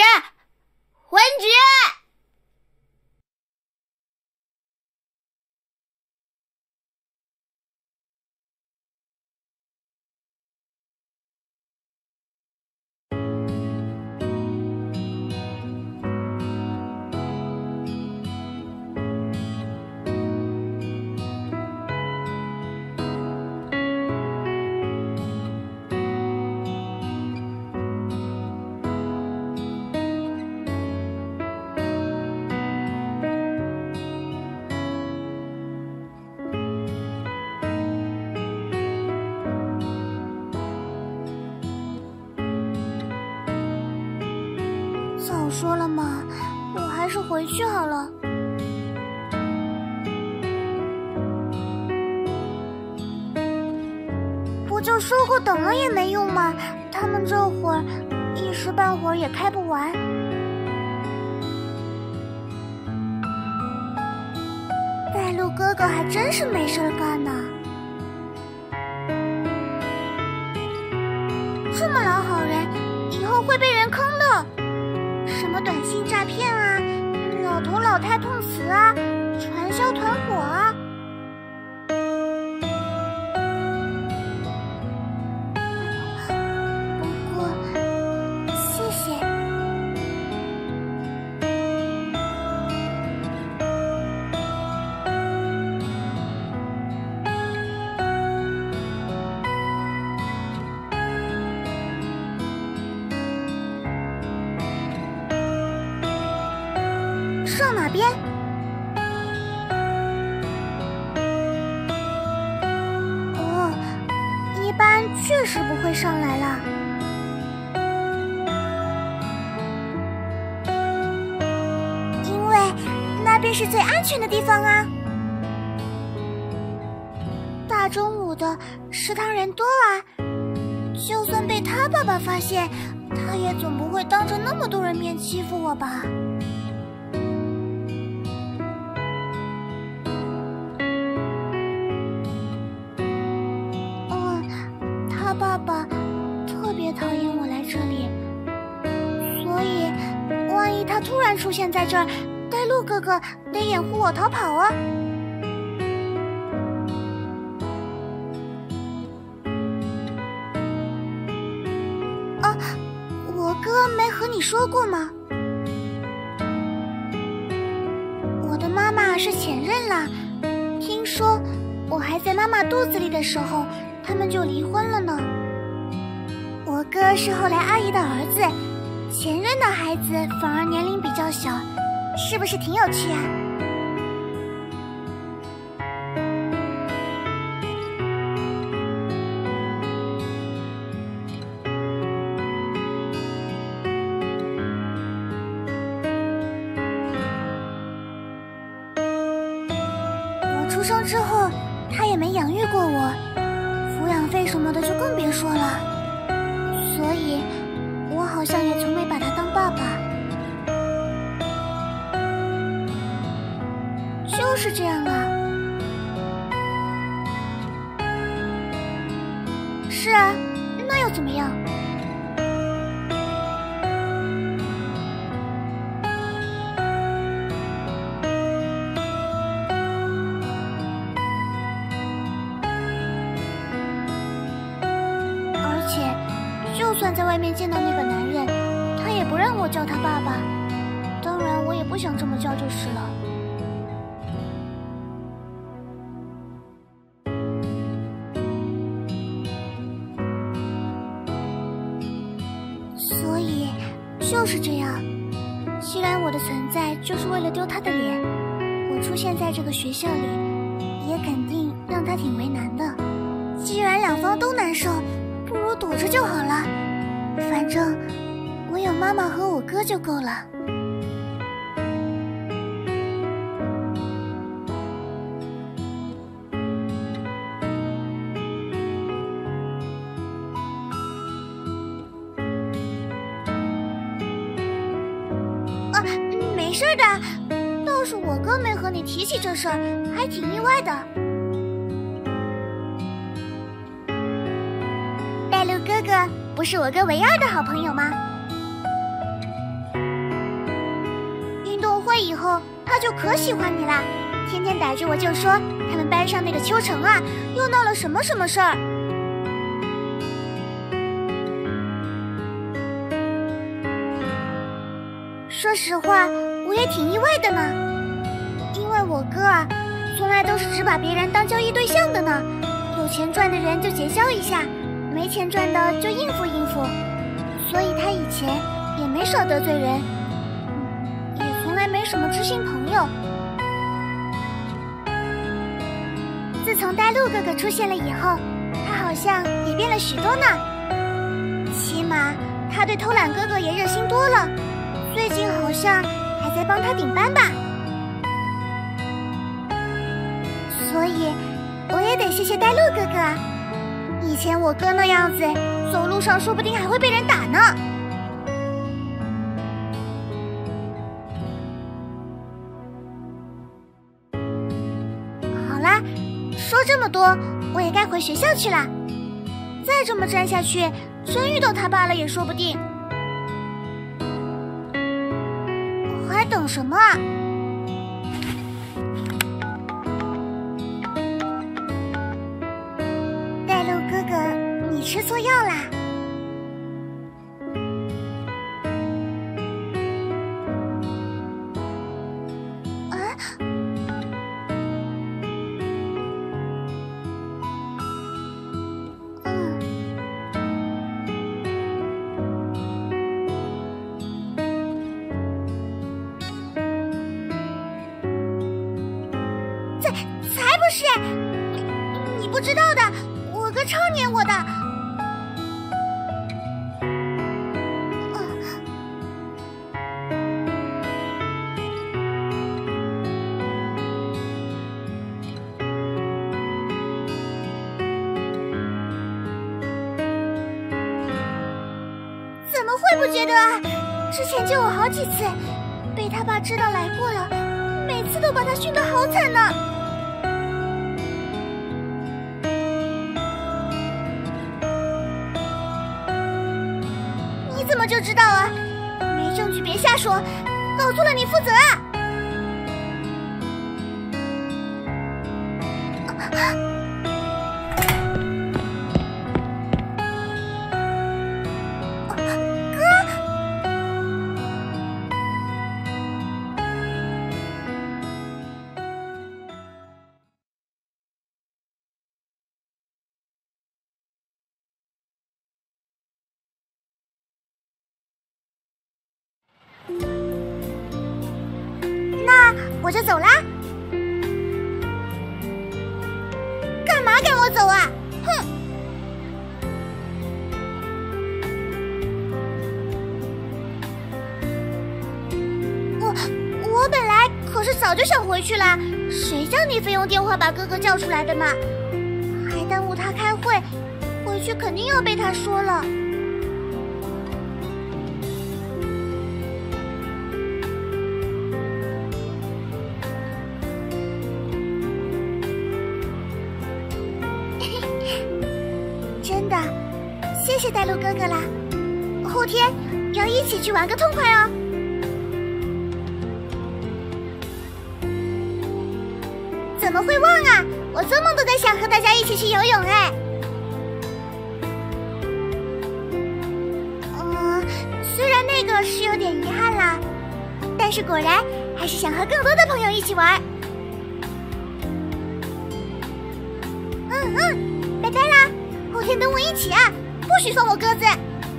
早说了嘛，我还是回去好了。不就说过等了也没用吗？他们这会儿一时半会儿也开不完。带路哥哥还真是没事干呢。这么老好人，以后会被人坑的。什么短信诈骗啊，老头老太痛死啊，传销团伙啊。不过，谢谢。上哪边？一般确实不会上来了。因为那边是最安全的地方啊。大中午的，食堂人多啊，就算被他爸爸发现，他也总不会当着那么多人面欺负我吧。他爸爸特别讨厌我来这里，所以万一他突然出现在这儿，带路哥哥得掩护我逃跑啊。 哥没和你说过吗？我的妈妈是前任啦，听说我还在妈妈肚子里的时候，他们就离婚了呢。我哥是后来阿姨的儿子，前任的孩子反而年龄比较小，是不是挺有趣啊？我出生之后，他也没养育过我，抚养费什么的就更别说了，所以我好像也从没把他当爸爸。就是这样啊。是啊，那又怎么样？而且，就算在外面见到那个男人，他也不让我叫他爸爸。当然，我也不想这么叫就是了。所以，就是这样。既然我的存在就是为了丢他的脸，我出现在这个学校里，也肯定让他挺为难的。既然两方都难受，不如躲着就好了。反正我有妈妈和我哥就够了。没事的，倒是我哥没和你提起这事儿，还挺意外的。带路哥哥不是我哥唯二的好朋友吗？运动会以后，他就可喜欢你啦，天天逮着我就说他们班上那个秋成啊，又闹了什么什么事儿。说实话，我也挺意外的呢，因为我哥啊，从来都是只把别人当交易对象的呢，有钱赚的人就结交一下，没钱赚的就应付应付，所以他以前也没少得罪人，也从来没什么知心朋友。自从带路哥哥出现了以后，他好像也变了许多呢，起码他对偷懒哥哥也热心多了。最近好像还在帮他顶班吧，所以我也得谢谢带路哥哥啊。以前我哥那样子，走路上说不定还会被人打呢。好啦，说这么多，我也该回学校去了。再这么站下去，真遇到他爸了也说不定。还等什么啊？带路哥哥，你吃错药啦！啊？才不是！你不知道的，我哥超黏我的。怎么会不觉得啊？之前就有好几次，被他爸知道来过了，每次都把他训得好惨呢。你怎么就知道啊？没证据别瞎说，搞错了你负责啊！哥， 我就走啦。干嘛赶我走啊？哼！我本来可是早就想回去啦，谁叫你非用电话把哥哥叫出来的嘛？还耽误他开会，回去肯定要被他说了。真的，谢谢带路哥哥啦！后天要一起去玩个痛快哦。怎么会忘啊？我做梦都在想和大家一起去游泳哎。虽然那个是有点遗憾啦，但是果然还是想和更多的朋友一起玩。拜拜啦！后天等我一起啊，不许放我鸽子。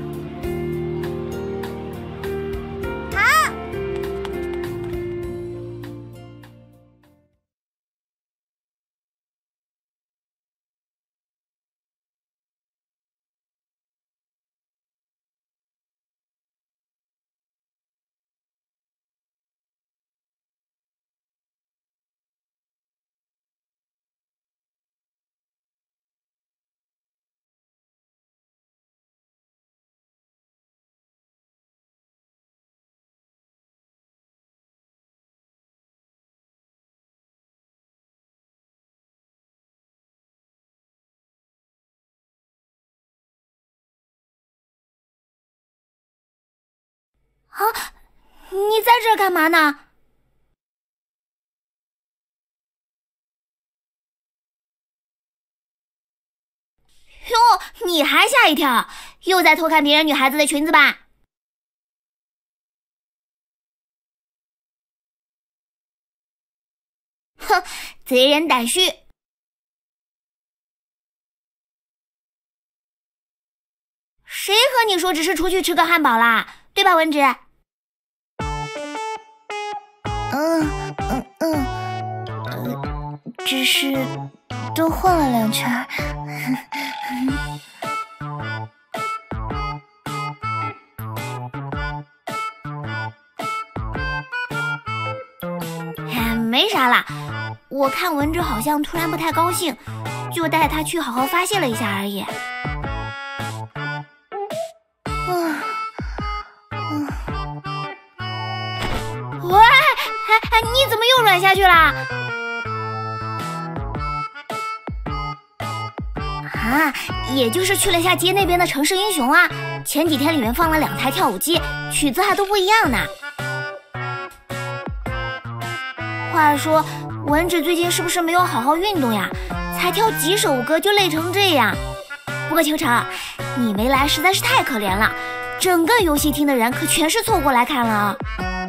啊，你在这儿干嘛呢？哟，你还吓一跳，又在偷看别人女孩子的裙子吧？哼，贼人胆虚。谁和你说只是出去吃个汉堡啦？对吧，文芷？ 只是多晃了2圈。 没啥啦，我看文芷好像突然不太高兴，就带她去好好发泄了一下而已。喂，你怎么又软下去啦？啊，也就是去了下街那边的城市英雄啊，前几天里面放了2台跳舞机，曲子还都不一样呢。话说，文芷最近是不是没有好好运动呀？才跳几首歌就累成这样。不过秋成，你没来实在是太可怜了，整个游戏厅的人可全是凑过来看了啊。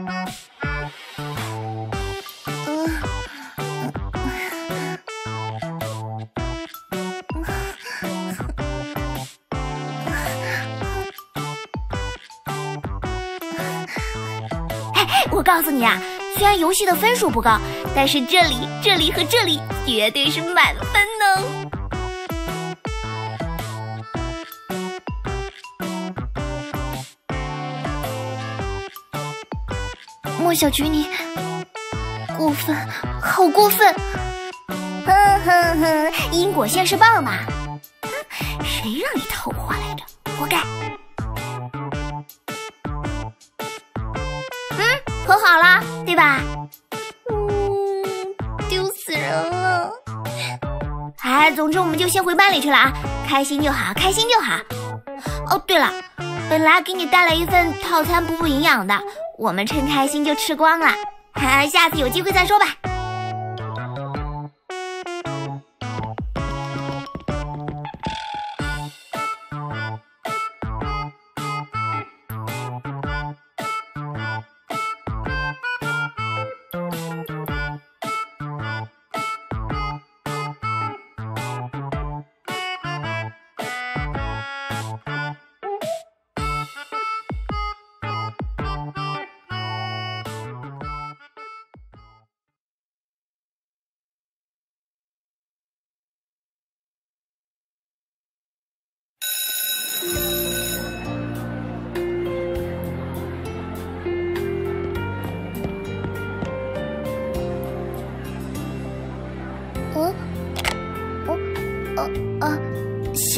我告诉你啊，虽然游戏的分数不高，但是这里和这里绝对是满分呢。 莫小菊，你过分，好过分！ 因果现世报嘛。谁让你偷话来着？活该。和好了，对吧？ 丢死人了！ 哎，总之我们就先回班里去了啊，开心就好，开心就好。哦，对了，本来给你带了一份套餐补营养的，我们趁开心就吃光了，下次有机会再说吧。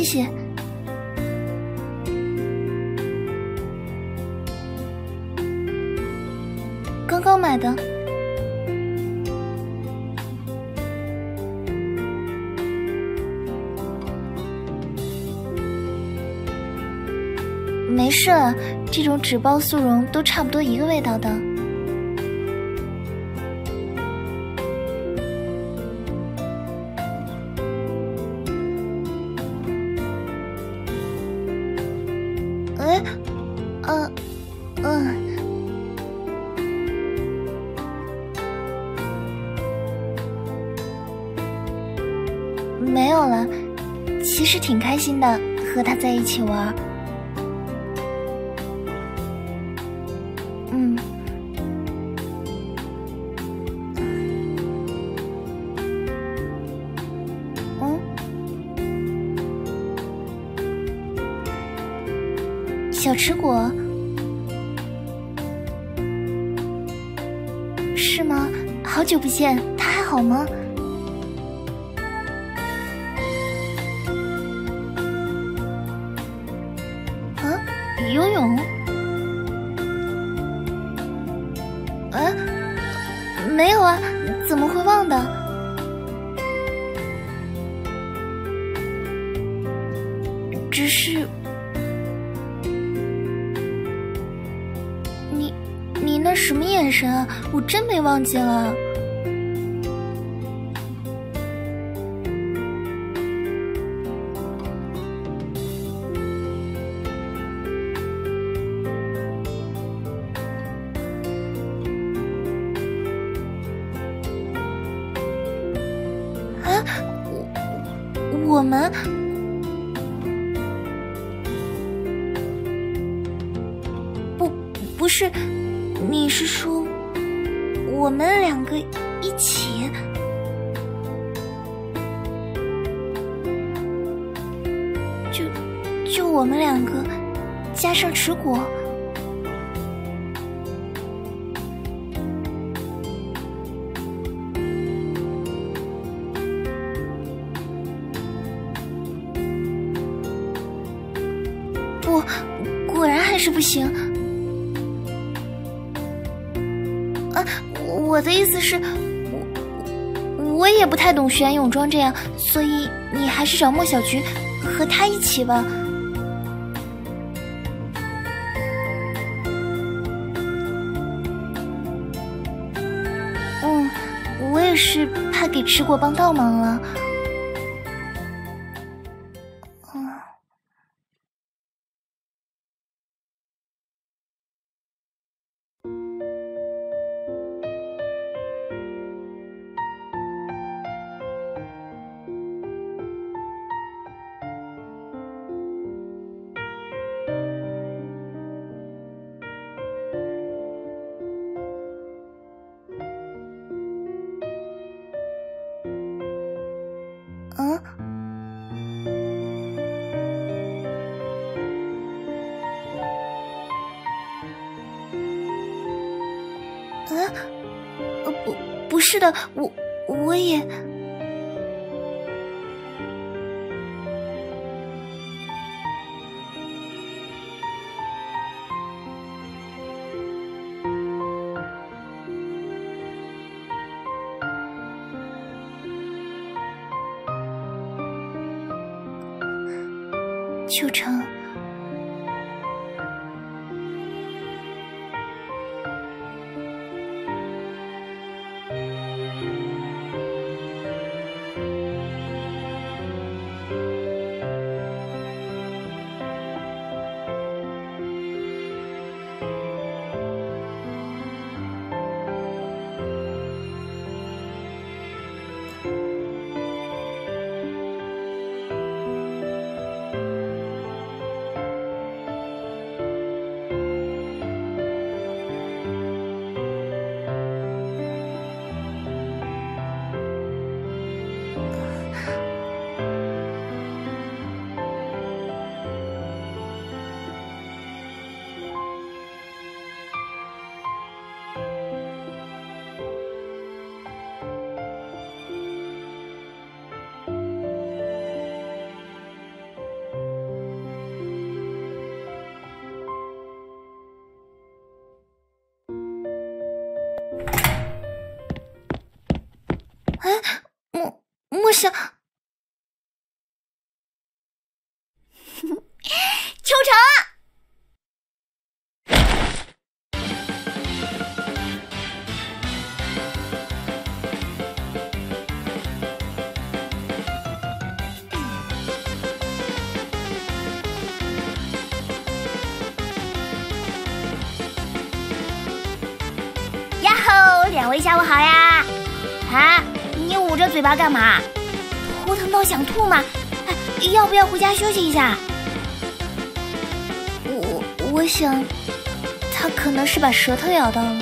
谢。刚刚买的。没事了，这种纸包速溶都差不多一个味道的。哎，没有了，其实挺开心的，和他在一起玩。小吃果是吗？好久不见，他还好吗？啊，游泳？啊，没有啊，怎么会忘的？只是。你那什么眼神啊？我真没忘记了。啊，我们。不是。你是说我们两个一起？就我们两个加上持果？不，果然还是不行。我的意思是，我也不太懂选泳装这样，所以你还是找莫小菊和他一起吧。我也是怕给持果帮倒忙了。不是的，我也。秋成。 两位下午好呀！啊，你捂着嘴巴干嘛？头疼到想吐吗？哎，要不要回家休息一下？ 我想，他可能是把舌头咬到了。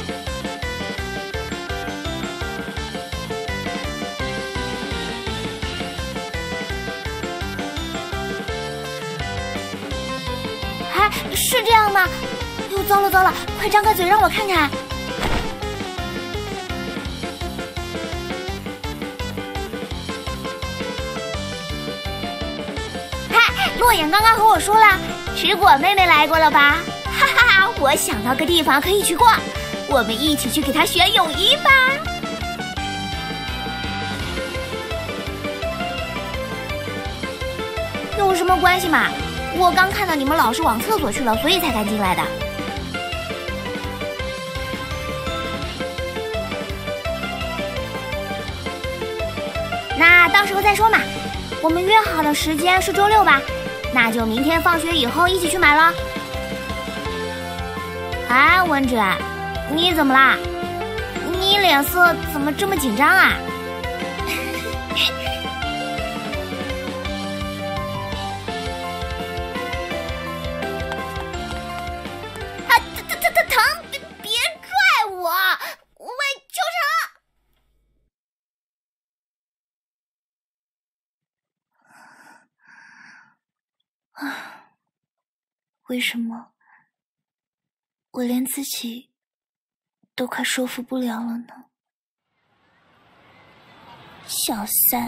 哎，是这样吗？哎呦，糟了糟了，快张开嘴让我看看。嗨，洛言刚刚和我说了，吃果妹妹来过了吧？哈哈哈，我想到个地方可以去逛，我们一起去给她选泳衣吧。有什么关系嘛？我刚看到你们老师往厕所去了，所以才赶进来的。那到时候再说嘛。我们约好的时间是周六吧？那就明天放学以后一起去买了。哎，文芷，你怎么啦？你脸色怎么这么紧张啊？疼！别拽我！喂，救场！啊，为什么我连自己都快说服不了了呢？小三，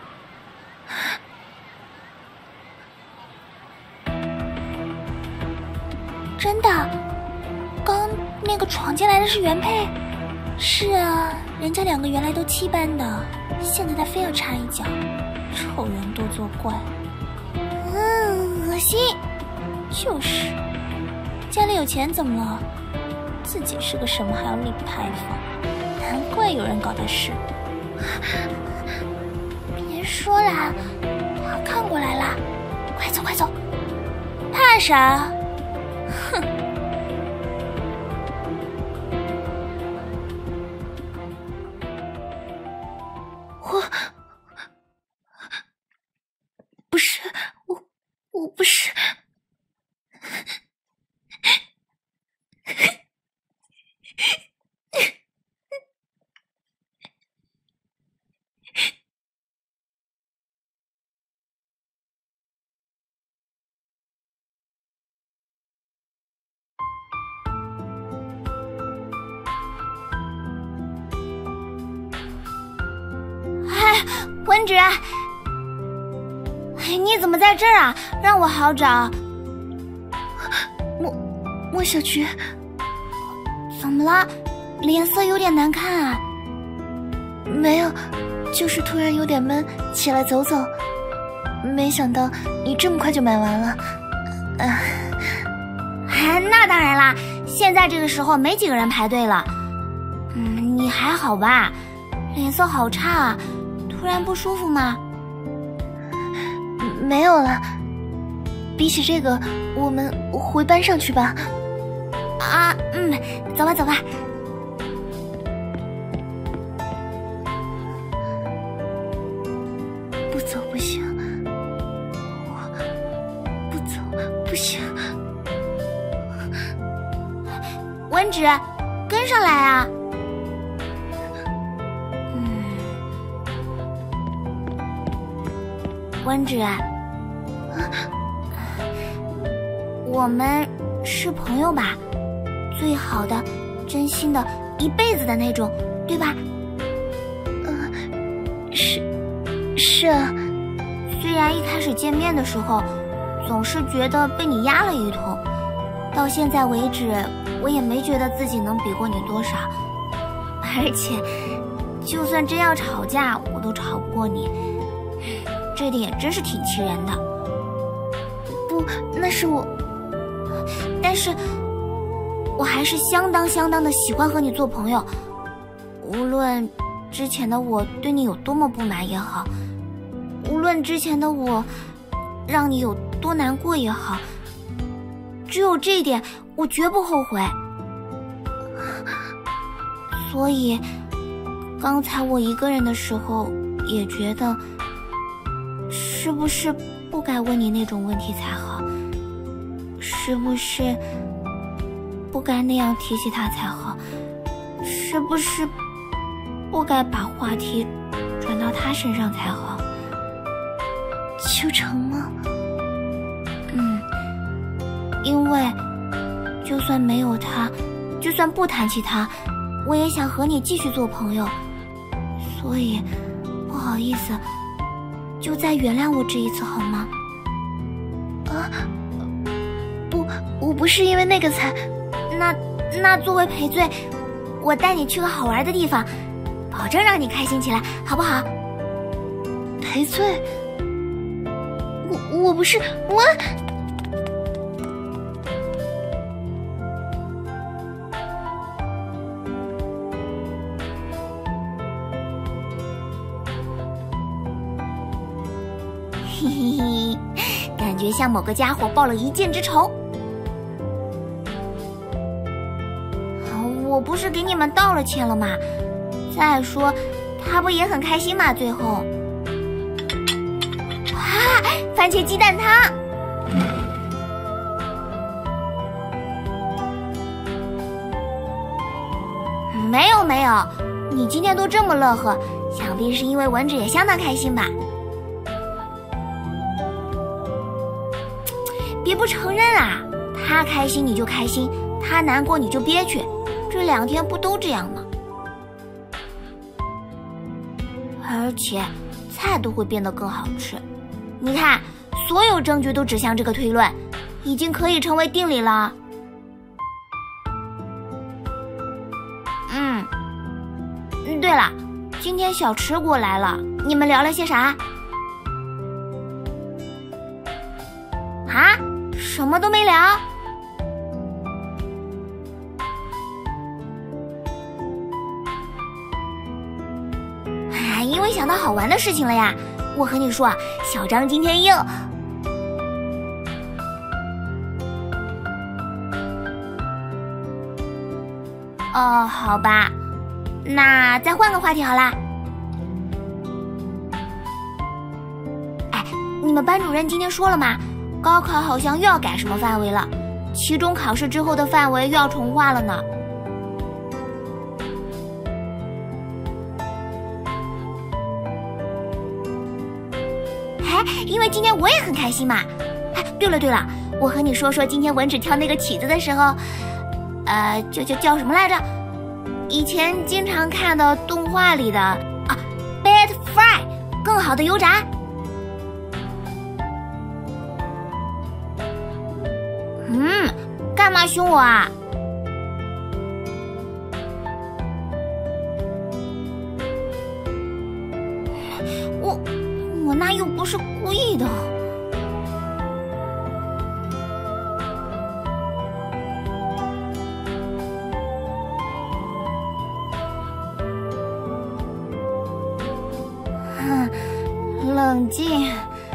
真的？刚那个闯进来的是原配？是啊，人家两个原来都七班的，现在他非要插一脚，丑人多作怪。 恶心。 就是，家里有钱怎么了？自己是个什么还要立牌坊，难怪有人搞的事。 别说了，他看过来了， 快走快走！怕啥？哼！我不是。 哎，文芷，你怎么在这儿啊？让我好找。 莫小菊， 怎么了？脸色有点难看啊。 没有，就是突然有点闷，起来走走。没想到你这么快就买完了。 那当然啦，现在这个时候没几个人排队了。你还好吧？脸色好差啊，突然不舒服吗？ 没有了。比起这个，我们回班上去吧。 啊，走吧走吧。 不走不行，我不走不行。 文芷，跟上来啊！文芷，我们是朋友吧？最好的、真心的、一辈子的那种，对吧？ 是啊。 虽然一开始见面的时候，总是觉得被你压了一通，到现在为止，我也没觉得自己能比过你多少。而且，就算真要吵架，我都吵不过你。这点真是挺气人的。 不，那是我。 但是，我还是相当的喜欢和你做朋友。无论之前的我对你有多么不满也好，无论之前的我让你有多难过也好，只有这一点我绝不后悔。 所以刚才我一个人的时候也觉得，是不是不该问你那种问题才好？是不是不该那样提起他才好？是不是不该把话题转到他身上才好？ 秋成吗？ 因为就算没有他，就算不谈起他，我也想和你继续做朋友，所以不好意思，就再原谅我这一次好吗？ 不，我不是因为那个才…… 那作为赔罪，我带你去个好玩的地方，保证让你开心起来，好不好？ 赔罪？我不是我。 嘿嘿嘿，感觉像某个家伙报了一箭之仇。我不是给你们道了歉了吗？再说，他不也很开心吗？最后，哇，番茄鸡蛋汤！没有，你今天都这么乐呵，想必是因为文芷也相当开心吧？别不承认啊！他开心你就开心，他难过你就憋屈，这2天不都这样吗？而且菜都会变得更好吃。你看，所有证据都指向这个推论，已经可以成为定理了。对了，今天小池过来了，你们聊了些啥？啊？什么都没聊？因为想到好玩的事情了呀。我和你说，小张今天又……哦，好吧，那再换个话题好啦。哎，你们班主任今天说了吗？高考好像又要改什么范围了，期中考试之后的范围又要重划了呢。因为今天我也很开心嘛。哎，对了，我和你说今天文芷跳那个曲子的时候，叫什么来着？以前经常看的动画里的啊 ，Bad Fry， 更好的油炸。干嘛凶我啊？我那又不是故意的。冷静。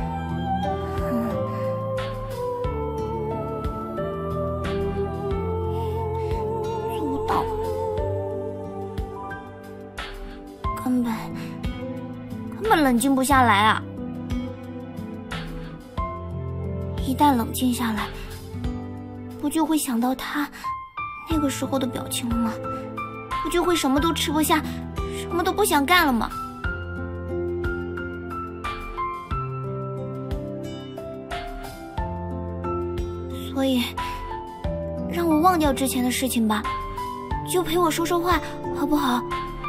做不到，根本冷静不下来啊！一旦冷静下来，不就会想到他那个时候的表情了吗？不就会什么都吃不下，什么都不想干了吗？所以，让我忘掉之前的事情吧，就陪我说说话，好不好？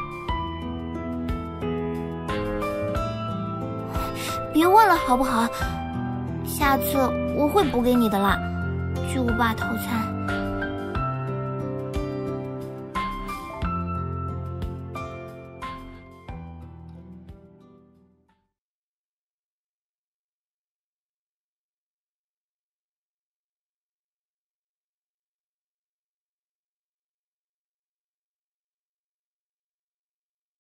别问了，好不好？下次我会补给你的啦，巨无霸套餐。